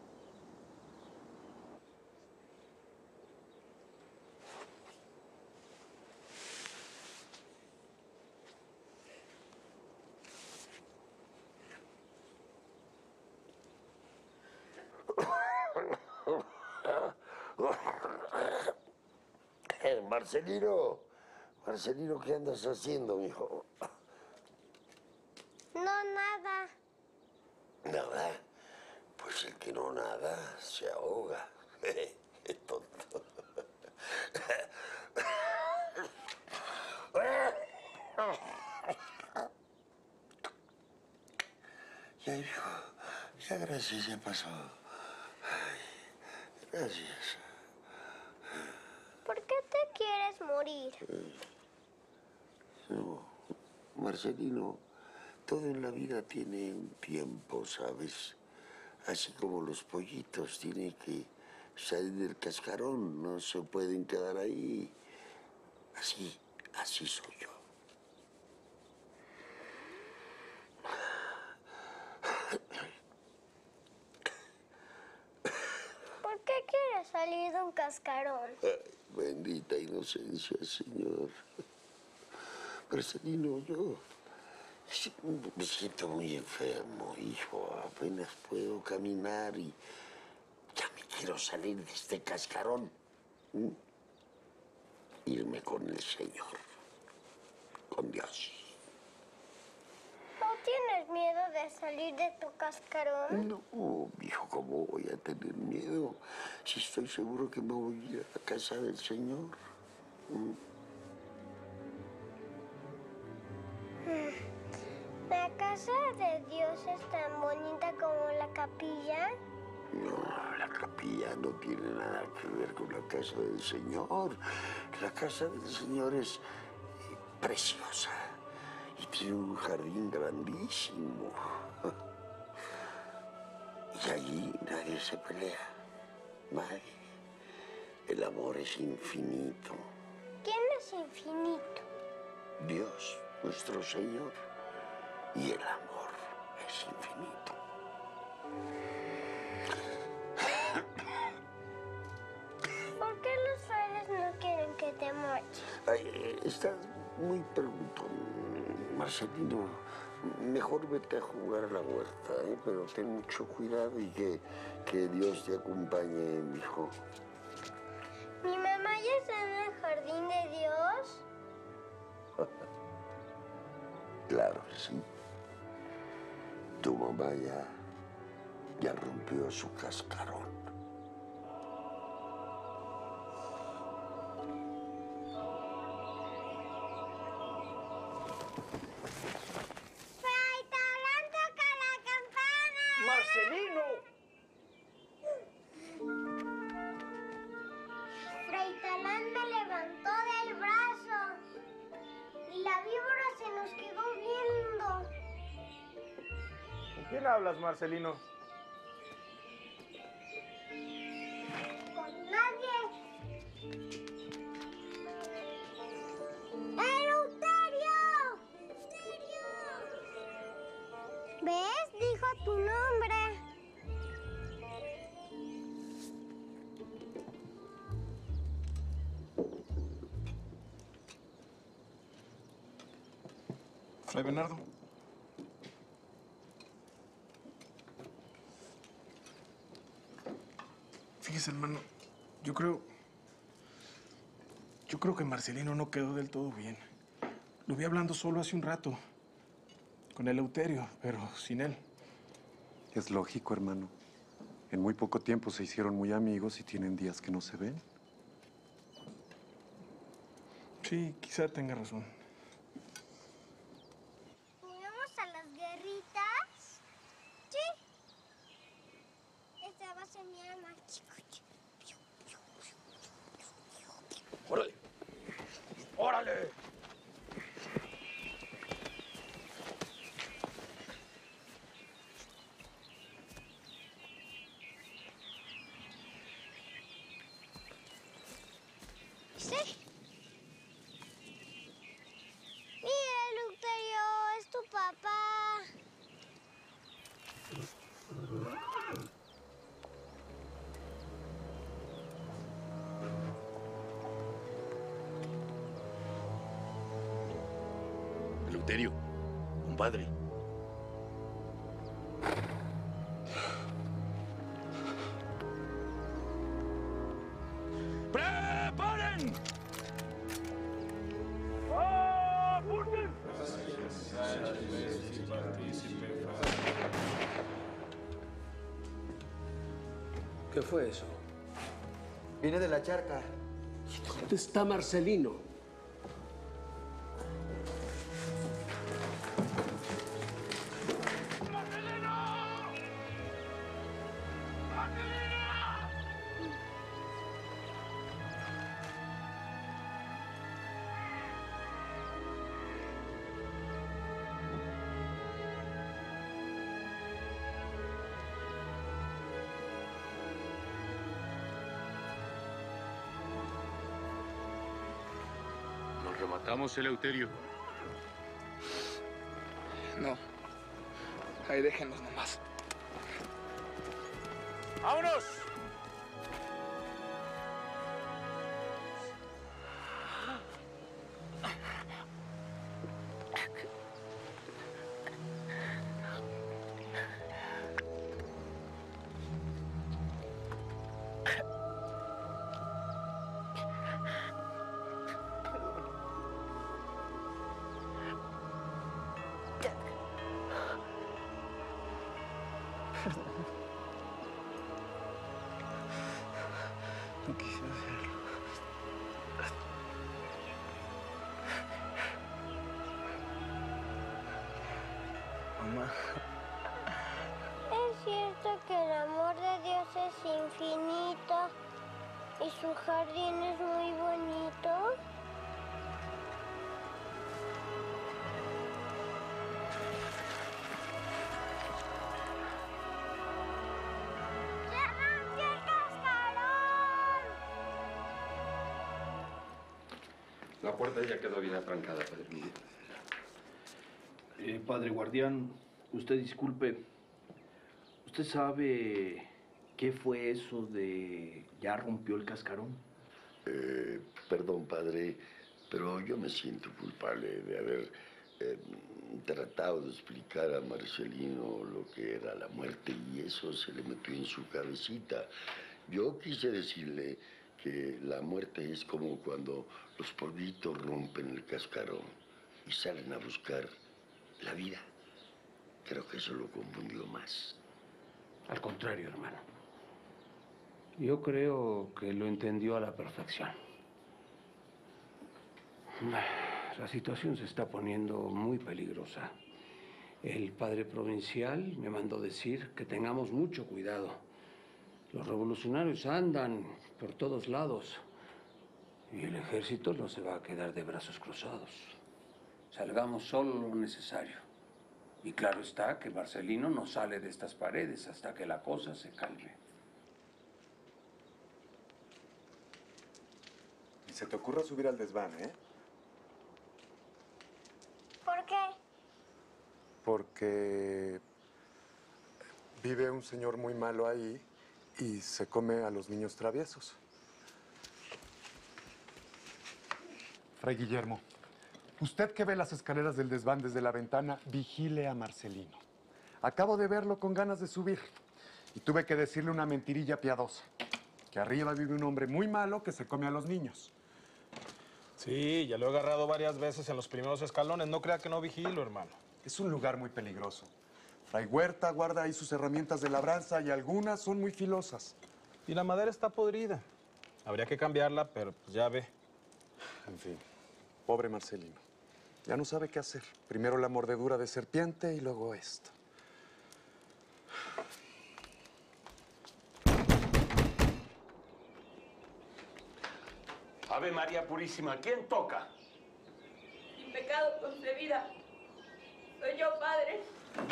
Marcelino, ¿qué andas haciendo, mijo? No, nada. ¿Nada? Pues el que no nada se ahoga. Qué tonto. Ya, hijo. Ya, gracias, ya pasó. Ay, gracias. ¿Por qué te quieres morir? No, Marcelino, todo en la vida tiene un tiempo, ¿sabes? Así como los pollitos tienen que salir del cascarón, no se pueden quedar ahí. Así soy yo. un cascarón. Ay, bendita inocencia, Señor. Marcelino, yo me siento muy enfermo, hijo. Apenas puedo caminar y ya me quiero salir de este cascarón. Irme con el Señor, con Dios. ¿No tienes miedo de salir de tu cascarón? No, hijo, ¿cómo voy a tener miedo? Si estoy seguro que me voy a ir a la casa del Señor. ¿La casa de Dios es tan bonita como la capilla? No, la capilla no tiene nada que ver con la casa del Señor. La casa del Señor es preciosa y tiene un jardín grandísimo. Y allí nadie se pelea, nadie. El amor es infinito. ¿Quién es infinito? Dios, nuestro Señor. Y el amor es infinito. ¿Por qué los frailes no quieren que te marches? Ay, estás muy preguntón, Marcelino. Mejor vete a jugar a la huerta, pero ten mucho cuidado y que Dios te acompañe, mijo. ¿Mi mamá ya está en el jardín de Dios? Claro que sí. Tu mamá ya rompió su cascarón. ¡Fray Talán toca la campana! ¡Marcelino! Fray Talán me levantó del brazo y la víbora se nos quedó viendo. ¿Con quién hablas, Marcelino? Con nadie. ¡Eleuterio! ¿Ves? Dijo tu nombre. Fray Bernardo. Fíjese, hermano, yo creo que Marcelino no quedó del todo bien. Lo vi hablando solo hace un rato, con Eleuterio, pero sin él. Es lógico, hermano. En muy poco tiempo se hicieron muy amigos y tienen días que no se ven. Sí, quizá tenga razón. ¿Jugamos a las guerritas? Sí. Esta va a ser mi arma. ¡Órale! ¡Órale! Sí. Mira, Eleuterio, es tu papá. Eleuterio, compadre. ¡Preparen! ¡Apunten! ¿Qué fue eso? Viene de la charca. ¿Dónde está Marcelino? Nos rematamos, Eleuterio. No. Ahí déjenos nomás. ¡Vámonos! No quise hacerlo. Mamá. ¿Es cierto que el amor de Dios es infinito y su jardín es muy bonito? La puerta ya quedó bien atrancada, padre mío. Padre guardián, usted disculpe. ¿Usted sabe qué fue eso de ya rompió el cascarón? Perdón, padre, pero yo me siento culpable de haber tratado de explicar a Marcelino lo que era la muerte y eso se le metió en su cabecita. Yo quise decirle que la muerte es como cuando los polvitos rompen el cascarón y salen a buscar la vida. Creo que eso lo confundió más. Al contrario, hermano. Yo creo que lo entendió a la perfección. La situación se está poniendo muy peligrosa. El padre provincial me mandó decir que tengamos mucho cuidado. Los revolucionarios andan por todos lados y el ejército no se va a quedar de brazos cruzados. Salgamos solo lo necesario. Y claro está que Marcelino no sale de estas paredes hasta que la cosa se calme. Ni se te ocurra subir al desván, ¿eh? ¿Por qué? Porque vive un señor muy malo ahí y se come a los niños traviesos. Fray Guillermo, usted que ve las escaleras del desván desde la ventana, vigile a Marcelino. Acabo de verlo con ganas de subir y tuve que decirle una mentirilla piadosa, que arriba vive un hombre muy malo que se come a los niños. Sí, ya lo he agarrado varias veces en los primeros escalones. No crea que no vigilo, hermano. Es un lugar muy peligroso. Fray Huerta guarda ahí sus herramientas de labranza y algunas son muy filosas. Y la madera está podrida. Habría que cambiarla, pero pues ya ve. En fin, pobre Marcelino. Ya no sabe qué hacer. Primero la mordedura de serpiente y luego esto. Ave María Purísima, ¿quién toca? Sin pecado concebida. Soy yo, padre.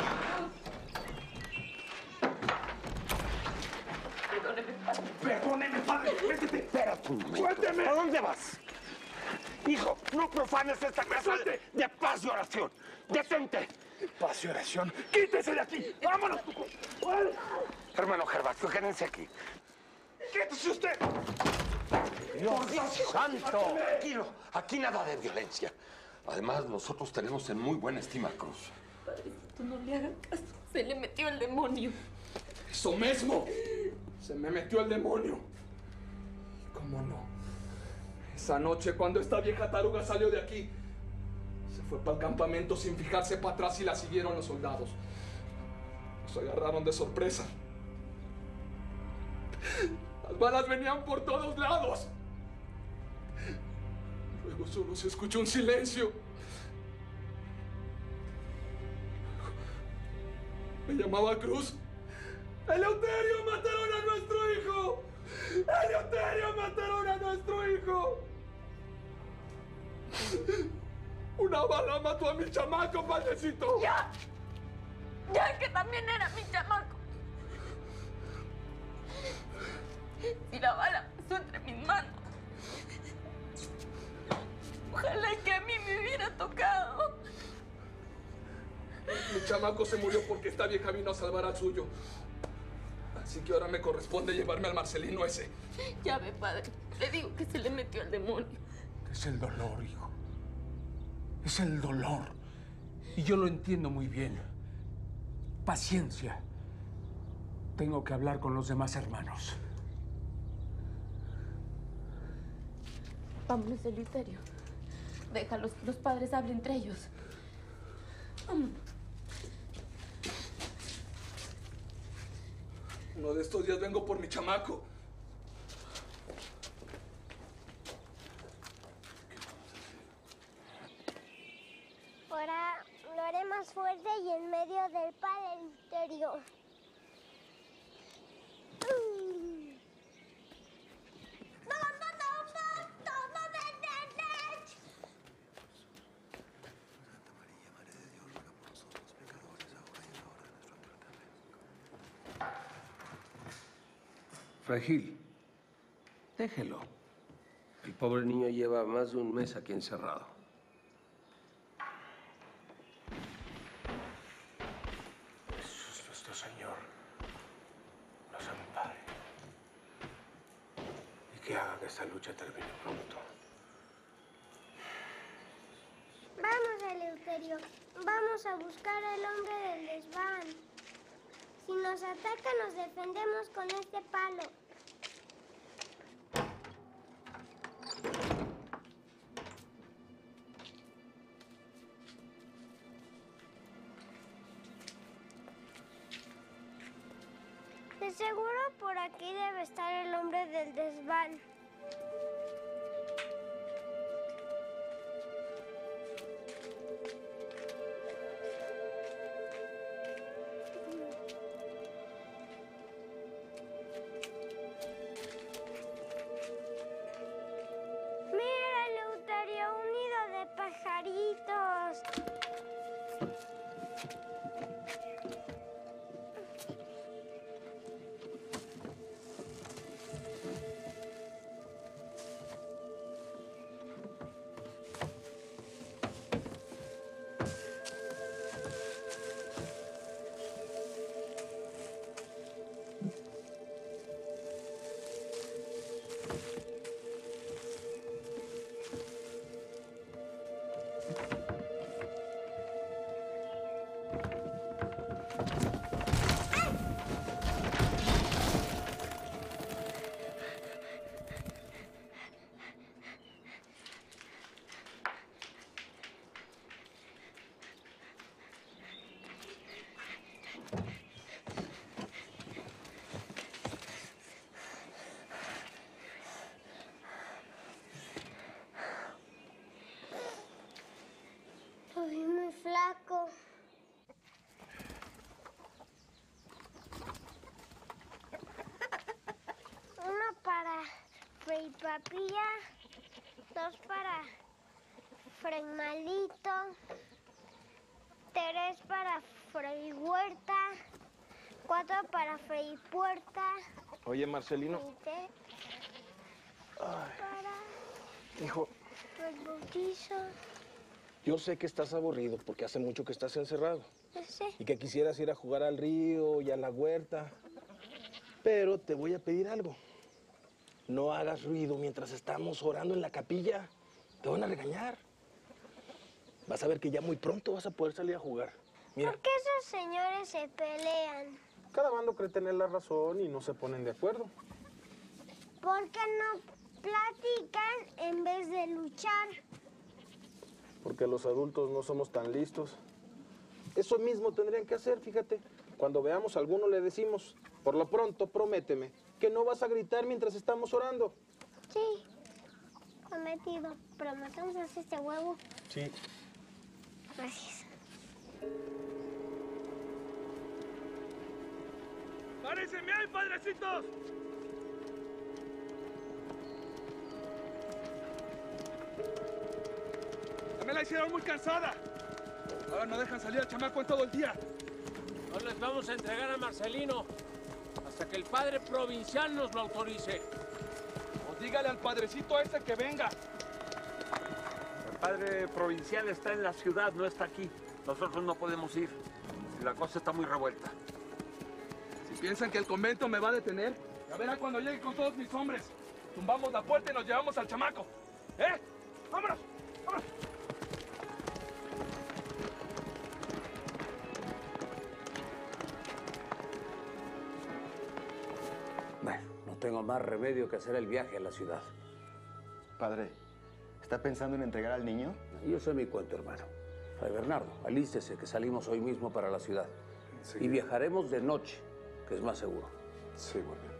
Perdóneme, padre. Perdóneme, padre. Métete. Espérate un momento. Suélteme. ¿A dónde vas? Hijo, no profanes esta casa de paz y oración. ¡Detente! Paz y oración. ¡Quítese de aquí! ¡Vámonos! Hermano Gervasio, quédense aquí. ¡Quítese usted! ¡Por Dios santo! Tranquilo, aquí nada de violencia. Además, nosotros tenemos en muy buena estima a Cruz. Padrecito, no le hagan caso. Se le metió el demonio. ¡Eso mismo! Se me metió el demonio. ¿Cómo no? Esa noche, cuando esta vieja taruga salió de aquí, se fue para el campamento sin fijarse para atrás y la siguieron los soldados. Nos agarraron de sorpresa. Las balas venían por todos lados. Luego solo se escuchó un silencio. Me llamaba Cruz. ¡Eleuterio, mataron a nuestro hijo! ¡Eleuterio, mataron a nuestro hijo! ¡Una bala mató a mi chamaco, padrecito! ¡Ya! ¡Ya, que también era mi chamaco! Si la bala pasó entre mis manos, ojalá que a mí me hubiera tocado. Mi chamaco se murió porque esta vieja vino a salvar al suyo. Así que ahora me corresponde llevarme al Marcelino ese. Ya ve, padre. Le digo que se le metió el demonio. Es el dolor, hijo. Es el dolor. Y yo lo entiendo muy bien. Paciencia. Tengo que hablar con los demás hermanos. Vámonos, Eleuterio. Déjalos que los padres hablen entre ellos. Vámonos. Uno de estos días vengo por mi chamaco. Ahora lo haré más fuerte y en medio del Padre interior. Fray, déjelo. El pobre niño lleva más de un mes aquí encerrado. Jesús nuestro Señor nos ampare y que haga que esta lucha termine pronto. Vamos, Eleuterio. Vamos a buscar al hombre del desván. Si nos ataca, nos defendemos con este palo. De seguro por aquí debe estar el hombre del desván. Mira, Eleuterio, un nido de pajaritos. Estoy muy flaco. Uno para Fray Papilla, dos para Fray Malito, tres para Fray Huerta, cuatro para Fray Puerta. Oye, Marcelino. Hijo, Fray Bautizo. yo sé que estás aburrido porque hace mucho que estás encerrado. No sé. Y que quisieras ir a jugar al río y a la huerta. Pero te voy a pedir algo. No hagas ruido mientras estamos orando en la capilla. Te van a regañar. Vas a ver que ya muy pronto vas a poder salir a jugar. Mira, ¿Por qué esos señores se pelean? cada bando cree tener la razón y no se ponen de acuerdo. ¿Por qué no platican en vez de luchar? Porque los adultos no somos tan listos. Eso mismo tendrían que hacer, fíjate. Cuando veamos a alguno le decimos, por lo pronto, prométeme que no vas a gritar mientras estamos orando. Sí, prometido. Pero me cansas este huevo. Sí. Gracias. ¡Párense ahí, padrecitos! Ya me la hicieron muy cansada. Ahora no dejan salir al chamaco en todo el día. No les vamos a entregar a Marcelino hasta que el padre provincial nos lo autorice. O dígale al padrecito ese que venga. El padre provincial está en la ciudad, no está aquí. Nosotros no podemos ir. La cosa está muy revuelta. Si piensan que el convento me va a detener, ya verá cuando llegue con todos mis hombres. Tumbamos la puerta y nos llevamos al chamaco. ¿Eh? ¡Vámonos! ¡Vámonos! Bueno, no tengo más remedio que hacer el viaje a la ciudad. Padre, ¿está pensando en entregar al niño? Yo sé mi cuento, hermano. Fray Bernardo, alístese que salimos hoy mismo para la ciudad. Sí. Y viajaremos de noche, que es más seguro. Sí, guardián.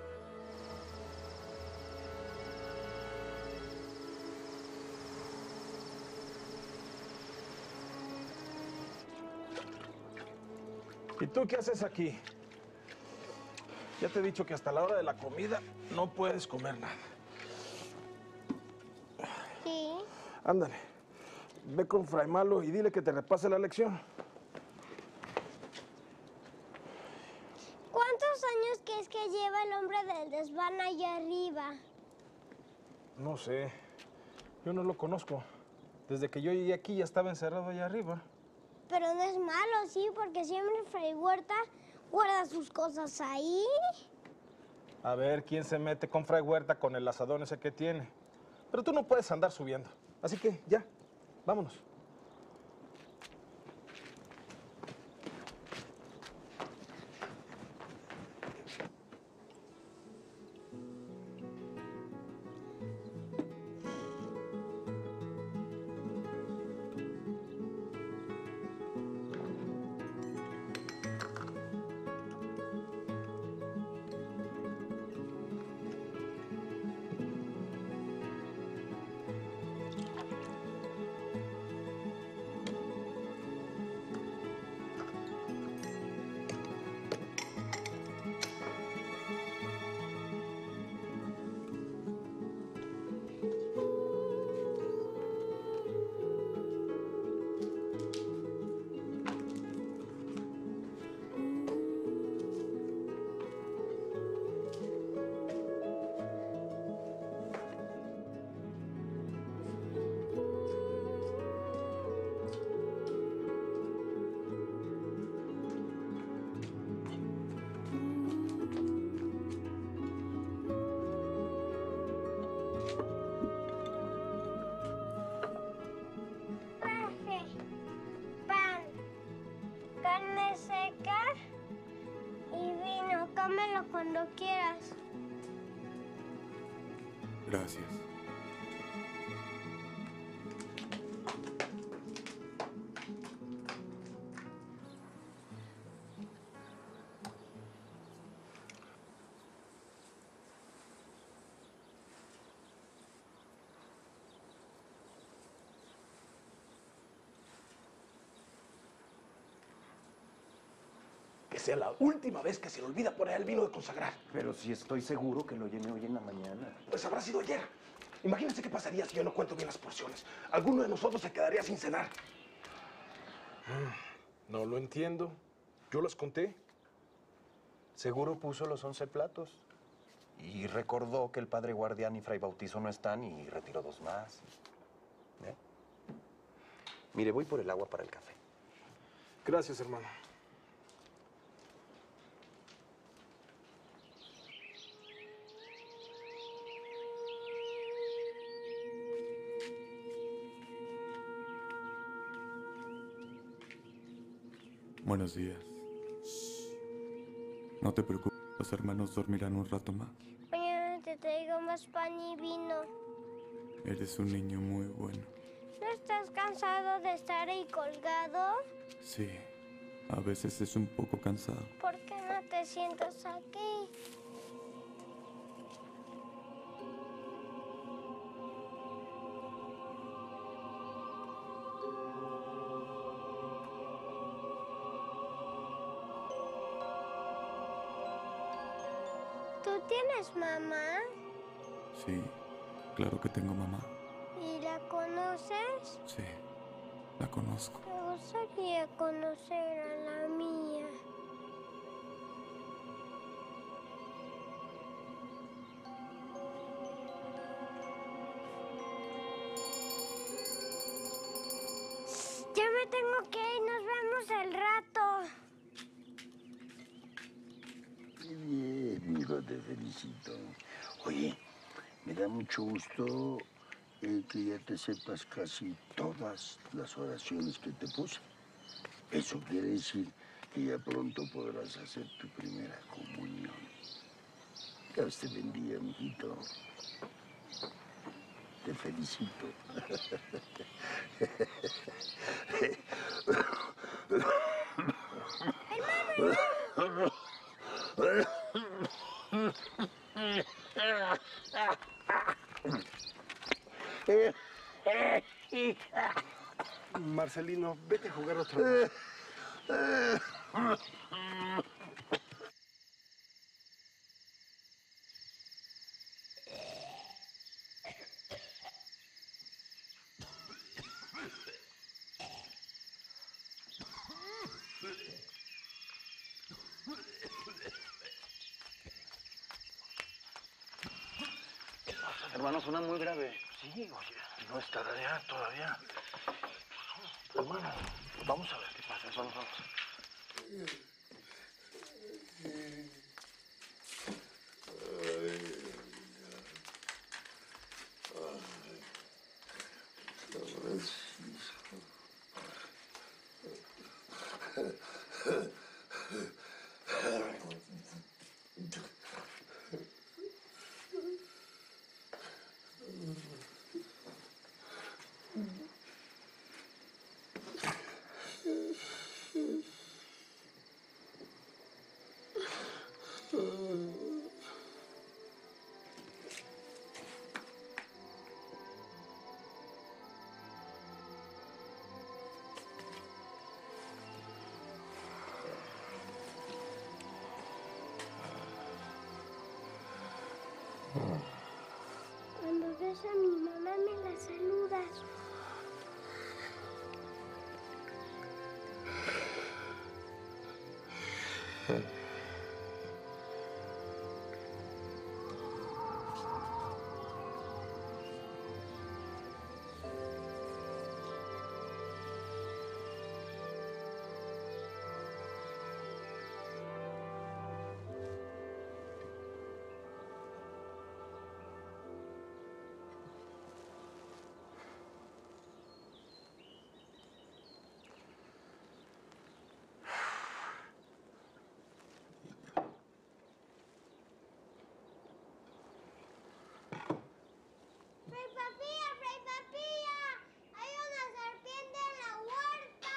¿Y tú qué haces aquí? Ya te he dicho que hasta la hora de la comida no puedes comer nada. Sí. Ándale, ve con Fray Malo y dile que te repase la lección. ¿Cuántos años crees que lleva el hombre del desván allá arriba? No sé, yo no lo conozco. Desde que yo llegué aquí ya estaba encerrado allá arriba. Pero no es malo, sí, porque siempre Fray Huerta guarda sus cosas ahí. A ver quién se mete con Fray Huerta con el asadón ese que tiene. Pero tú no puedes andar subiendo. Así que ya, vámonos. Carne seca y vino. Cómelo cuando quieras. Gracias. Que sea la última vez que se le olvida poner el vino de consagrar. Pero si estoy seguro que lo llené hoy en la mañana. Pues habrá sido ayer. Imagínense qué pasaría si yo no cuento bien las porciones. Alguno de nosotros se quedaría sin cenar. No lo entiendo. Yo las conté. Seguro puso los 11 platos. Y recordó que el padre guardián y fray Bautizo no están y retiró 2 más. ¿Eh? Mire, voy por el agua para el café. Gracias, hermano. Buenos días. No te preocupes, los hermanos dormirán un rato más. Mañana te traigo más pan y vino. Eres un niño muy bueno. ¿No estás cansado de estar ahí colgado? Sí, a veces es un poco cansado. ¿Por qué no te sientas aquí? ¿Tú tienes mamá? Sí, claro que tengo mamá. ¿Y la conoces? Sí, la conozco. Me gustaría conocer a la mía. Ya me tengo que ir, nos vemos al rato. Qué bien, hijo, te felicito. Oye, me da mucho gusto que ya te sepas casi todas las oraciones que te puse. Eso quiere decir que ya pronto podrás hacer tu primera comunión. Dios te bendiga, mijito. Te felicito. ¡Hermano! Marcelino, vete a jugar otra vez. Hermano, suena muy grave. Sí, oye, no estará ya todavía. Hermano, vamos a ver qué pasa. Vamos. Cuando ves a mi mamá me la saludas. Fray Papilla, hay una serpiente en la huerta.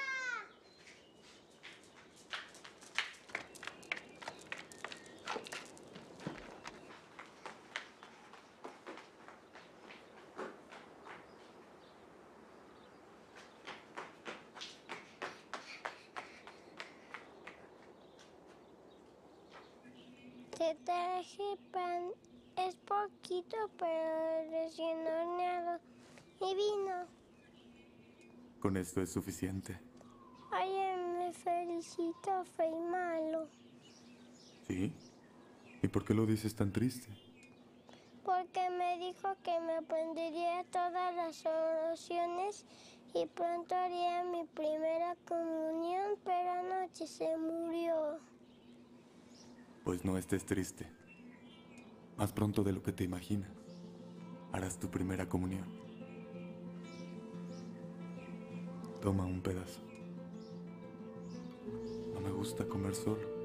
Te traje pan, es poquito pero recién horneado, y vino. Con esto es suficiente. Oye, me felicito, Fray Malo, ¿Sí? ¿Y por qué lo dices tan triste? porque me dijo que me aprendería todas las oraciones y pronto haría mi primera comunión, pero anoche se murió. Pues no estés triste. Más pronto de lo que te imaginas, harás tu primera comunión. Toma un pedazo. No me gusta comer solo.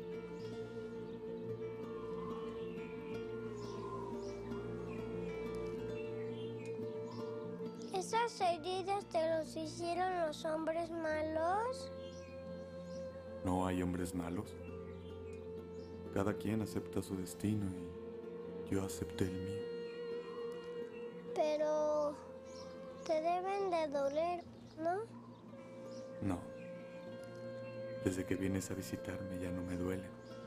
¿Esas heridas te los hicieron los hombres malos? No hay hombres malos. Cada quien acepta su destino y yo acepté el mío. Pero te deben de doler, ¿no? No. Desde que vienes a visitarme ya no me duele.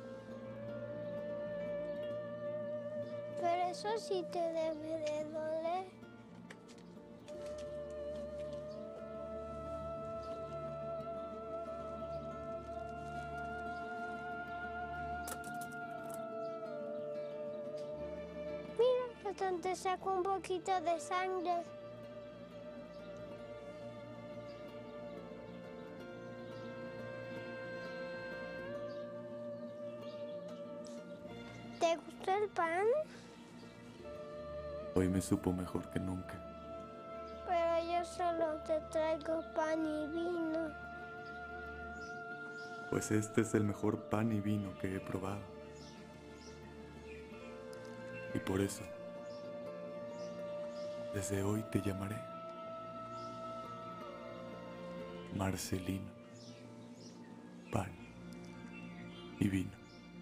Pero eso sí te debe de doler. Mira, hasta te saco un poquito de sangre. ¿Te gustó el pan? Hoy me supo mejor que nunca. Pero yo solo te traigo pan y vino. Pues este es el mejor pan y vino que he probado. Y por eso, desde hoy te llamaré Marcelino, pan y vino.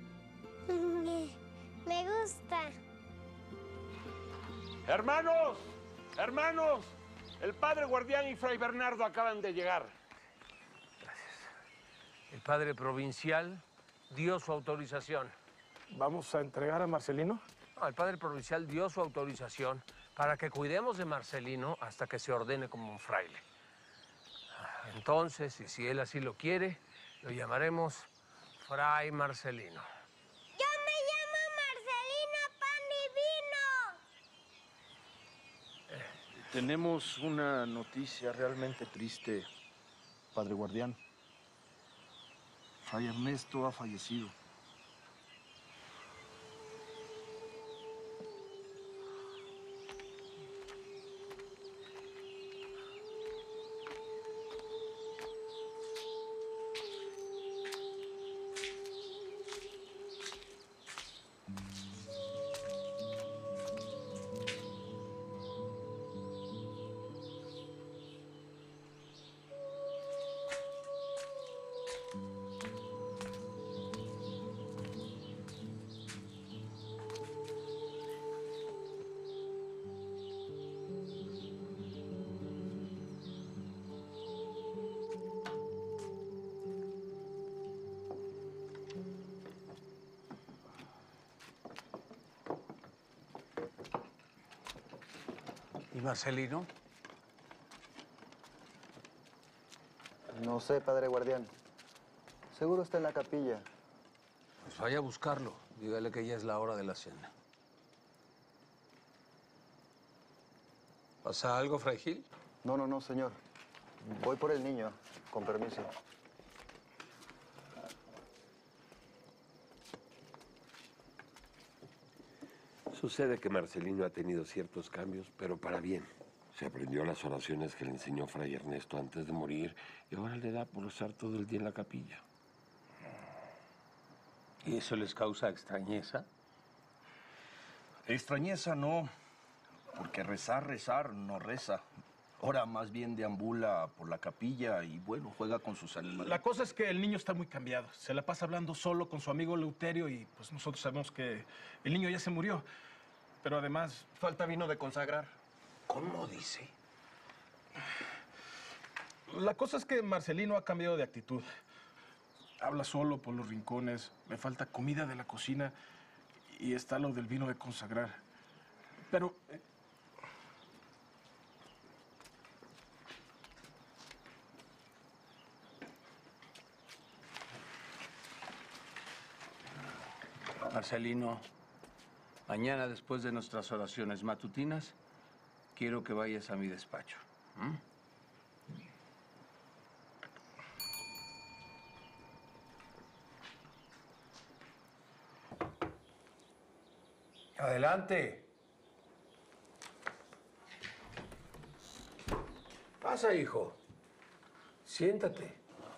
Me gusta. ¡Hermanos! ¡Hermanos! El padre Guardián y Fray Bernardo acaban de llegar. El padre provincial dio su autorización. ¿Vamos a entregar a Marcelino? No, el padre provincial dio su autorización para que cuidemos de Marcelino hasta que se ordene como un fraile. Entonces, y si él así lo quiere, lo llamaremos Fray Marcelino. ¡Yo me llamo Marcelino, pan y vino! Tenemos una noticia realmente triste, padre Guardián. Fray Ernesto ha fallecido. ¿Y Marcelino? No sé, padre guardián. Seguro está en la capilla. Pues vaya a buscarlo. Dígale que ya es la hora de la cena. ¿Pasa algo, Fray Gil? No, señor. Voy por el niño, con permiso. Sucede que Marcelino ha tenido ciertos cambios, pero para bien. Se aprendió las oraciones que le enseñó Fray Ernesto antes de morir y ahora le da por rezar todo el día en la capilla. ¿Y eso les causa extrañeza? Extrañeza no, porque rezar no reza. Ahora más bien deambula por la capilla y, bueno, juega con sus animales. La cosa es que el niño está muy cambiado. Se la pasa hablando solo con su amigo Eleuterio y pues nosotros sabemos que el niño ya se murió. Pero además... Falta vino de consagrar. ¿Cómo dice? La cosa es que Marcelino ha cambiado de actitud. Habla solo por los rincones, me falta comida de la cocina y está lo del vino de consagrar. Pero... Marcelino, mañana después de nuestras oraciones matutinas, quiero que vayas a mi despacho. Adelante. Pasa, hijo. Siéntate.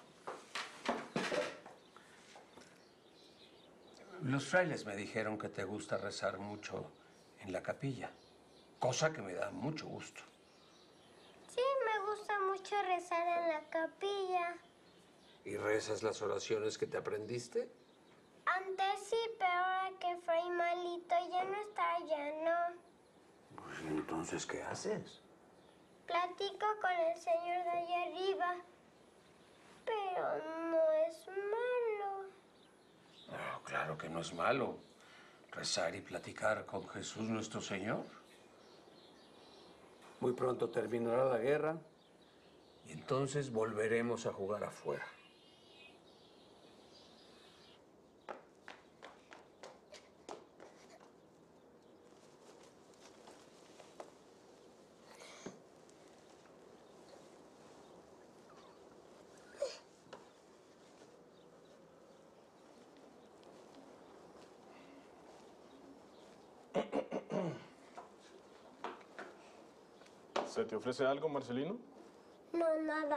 Los frailes me dijeron que te gusta rezar mucho en la capilla, cosa que me da mucho gusto. Sí, me gusta mucho rezar en la capilla. ¿Y rezas las oraciones que te aprendiste? Antes sí, pero ahora que Fray Malito ya no está, ya no. Pues entonces, ¿qué haces? Platico con el señor de allá arriba, pero no es malo. No, claro que no es malo rezar y platicar con Jesús nuestro Señor. Muy pronto terminará la guerra y entonces volveremos a jugar afuera. ¿Se te ofrece algo, Marcelino? No, nada.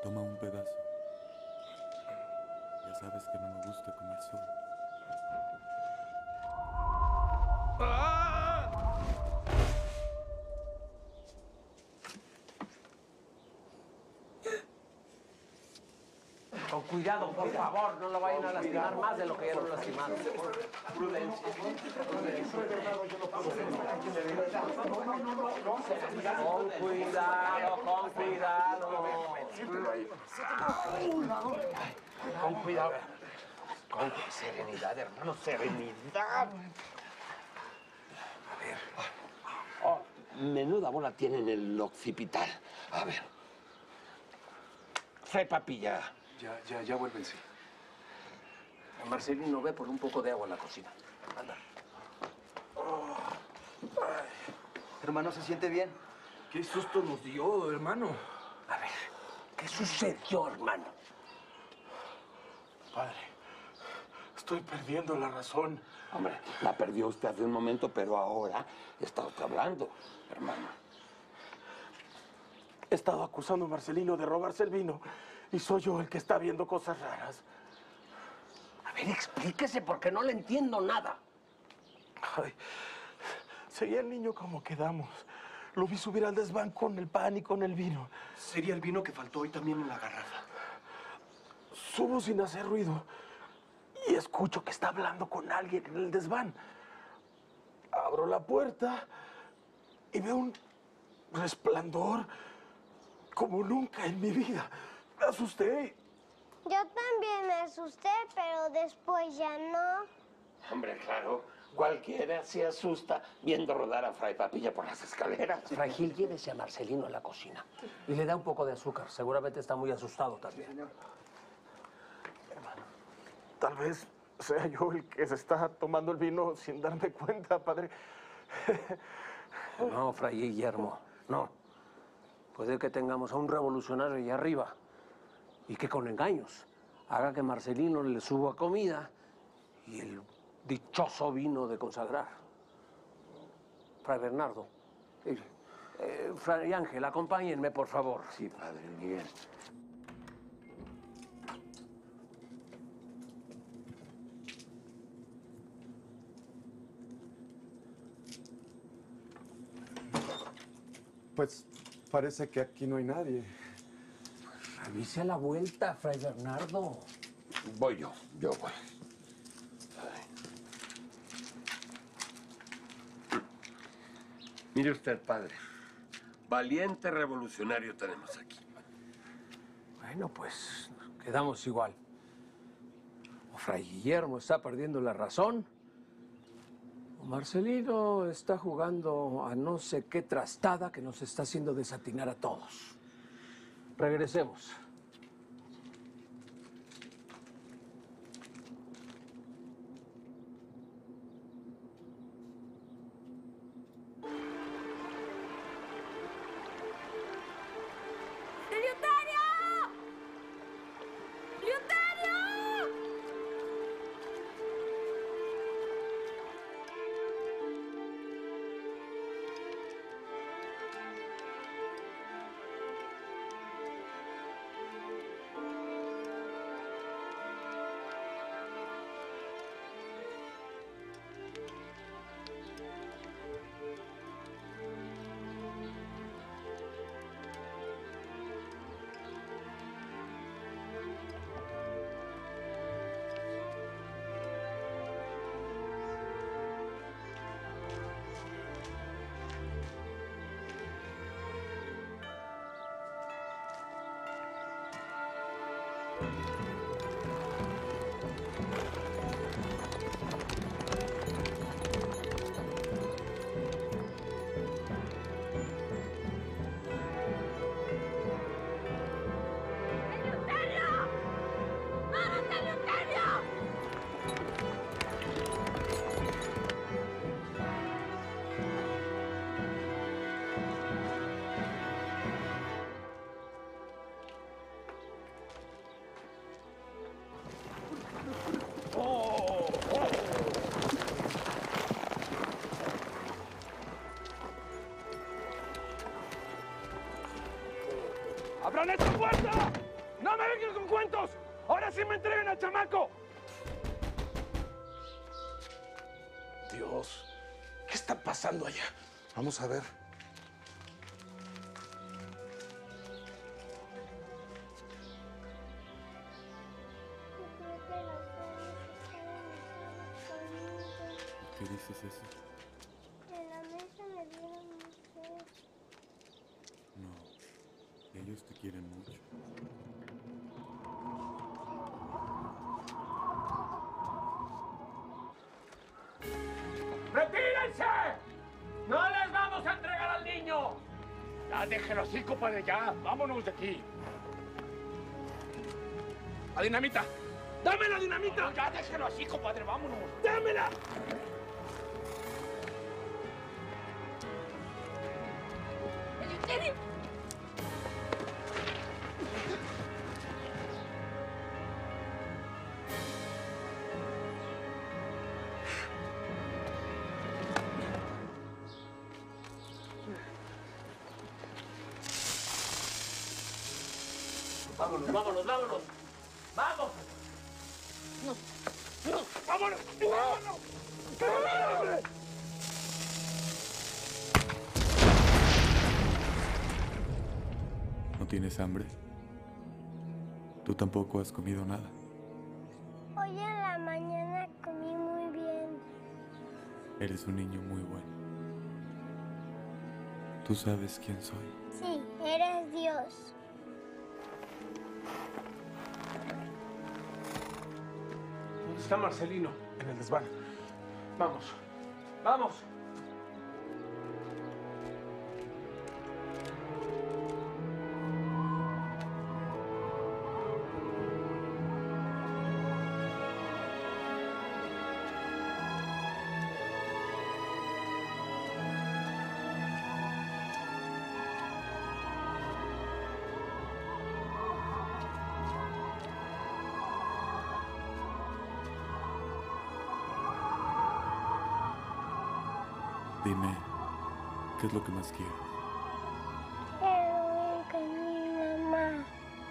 Toma un pedazo. Ya sabes que no me gusta comer solo. Con cuidado, por favor, no lo vayan a lastimar más de lo que ya lo lastimaron. Prudencia. Con cuidado, con cuidado. Con cuidado. Con serenidad, hermano, serenidad. A ver. Oh, menuda bola tiene en el occipital. A ver. Fray Papilla. Ya vuelven, sí. Marcelino, ve por un poco de agua en la cocina. Anda. Hermano, ¿se siente bien? ¿Qué susto nos dio, hermano? A ver, ¿qué sucedió, hermano? Padre, estoy perdiendo la razón. Hombre, la perdió usted hace un momento, pero ahora está usted hablando, hermano. He estado acusando a Marcelino de robarse el vino y soy yo el que está viendo cosas raras. A ver, explíquese porque no le entiendo nada. Ay, seguía el niño como quedamos. Lo vi subir al desván con el pan y con el vino. Sería el vino que faltó hoy también en la garrafa. Subo sin hacer ruido y escucho que está hablando con alguien en el desván. Abro la puerta y veo un resplandor como nunca en mi vida. Me asusté. Yo también me asusté, pero después ya no. Hombre, claro, cualquiera se asusta viendo rodar a Fray Papilla por las escaleras. Fray Gil, llévese a Marcelino a la cocina y le da un poco de azúcar. Seguramente está muy asustado también. Sí, hermano, tal vez sea yo el que se está tomando el vino sin darme cuenta, padre. No, Fray Guillermo, no. Puede que tengamos a un revolucionario allá arriba y que con engaños haga que Marcelino le suba comida y el dichoso vino de consagrar. Fray Bernardo, Fray Ángel, acompáñenme, por favor. Sí, padre Miguel. Pues parece que aquí no hay nadie. Revise a la vuelta, Fray Bernardo. Voy yo voy. Mire usted, padre. Valiente revolucionario tenemos aquí. Bueno, pues quedamos igual. O Fray Guillermo está perdiendo la razón, o Marcelino está jugando a no sé qué trastada que nos está haciendo desatinar a todos. Regresemos. ¡Abran esta puerta! cuentos! ¡Ahora sí me entreguen al chamaco! Dios, ¿qué está pasando allá? Vamos a ver. ¿Por qué dices eso? En la mesa me dieron mucho. No, ellos te quieren mucho. ¡Retírense! ¡No les vamos a entregar al niño! Ya déjenlo así, compadre, ya. Vámonos de aquí. ¡La dinamita! ¡Dame la dinamita! No, ya déjenlo así, compadre, vámonos. ¡Dámela! ¡Eleuterio! Vámonos, vámonos, vámonos. ¡Vamos! No. ¡Vámonos! ¡Vámonos! ¡Hombre! ¿No tienes hambre? ¿Tú tampoco has comido nada? Hoy en la mañana comí muy bien. Eres un niño muy bueno. ¿Tú sabes quién soy? Sí, eres Dios. ¿Dónde está Marcelino? En el desván. Vamos. ¡Vamos! Dime, ¿qué es lo que más quieres? Quiero ir con mi mamá.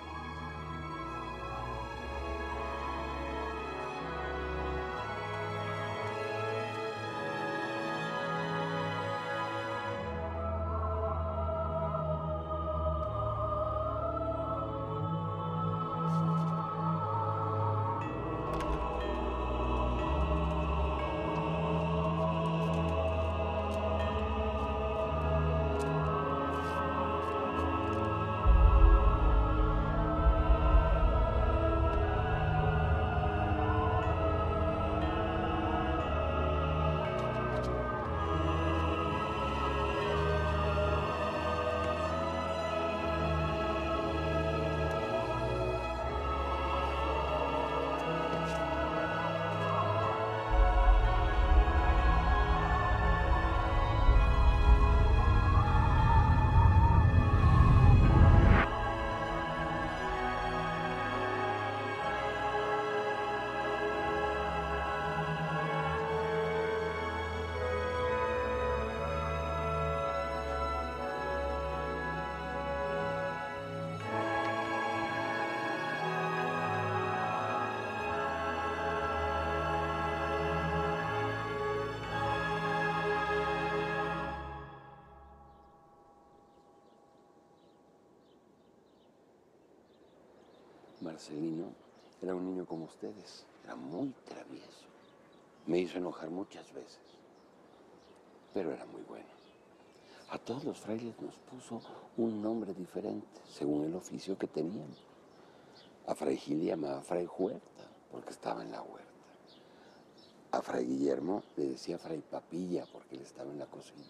Marcelino era un niño como ustedes, era muy travieso. Me hizo enojar muchas veces, pero era muy bueno. A todos los frailes nos puso un nombre diferente, según el oficio que tenían. A Fray Gil llamaba Fray Huerta, porque estaba en la huerta. A Fray Guillermo le decía Fray Papilla, porque él estaba en la cocina.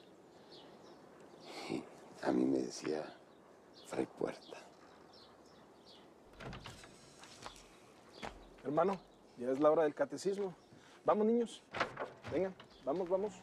Y a mí me decía Fray Puerta. Hermano, ya es la hora del catecismo. Vamos, niños. Vengan, vamos, vamos.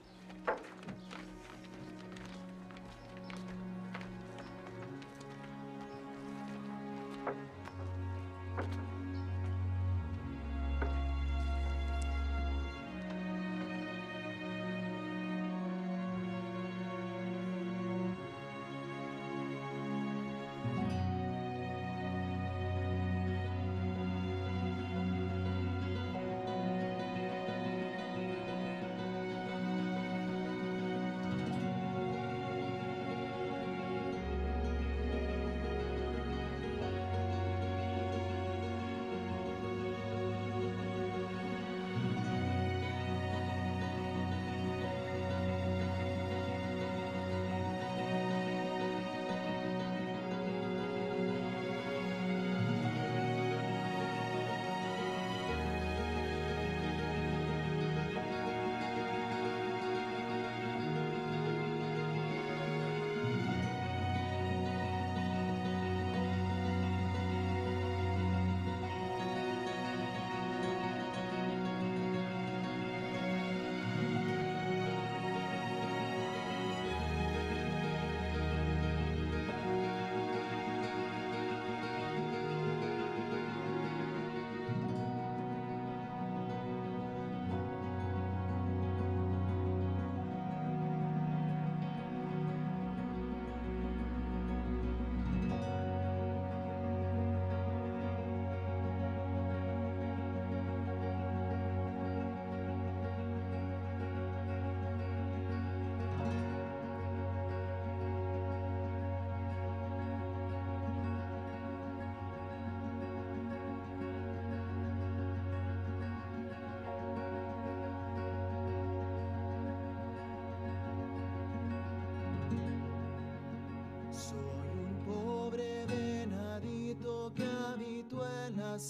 las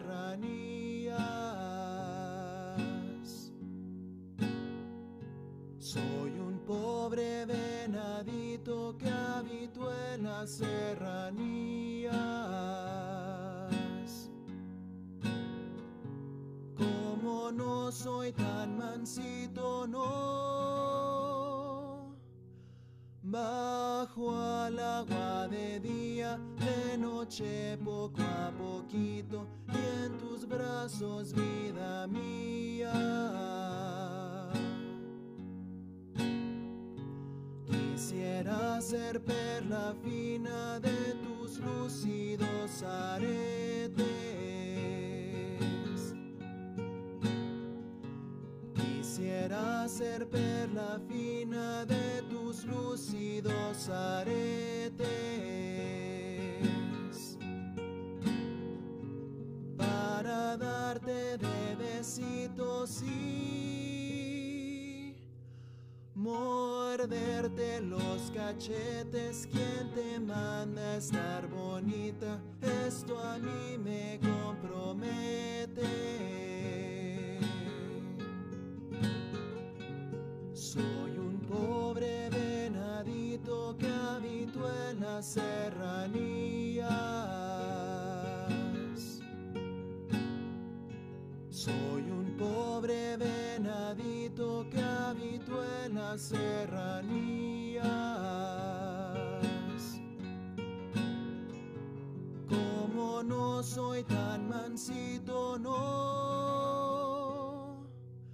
serranías. Soy un pobre venadito que habito en las serranías. Como no soy tan mansito, no. Bajo al agua de día, de noche poco a poquito, y en tus brazos, vida mía. Quisiera ser perla fina de tus lúcidos aretes. Quisiera ser perla fina de tus lúcidos aretes, para darte de besitos y morderte los cachetes. ¿Quién te manda a estar bonita? Esto a mí me compromete. Soy un pobre venadito que habito en las serranías. Soy un pobre venadito que habito en las serranías. Como no soy tan mansito, no.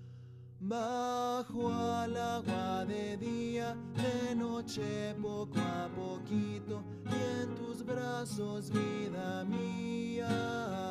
Bajo al agua de día, de noche poco a poquito, y en tus brazos, vida mía.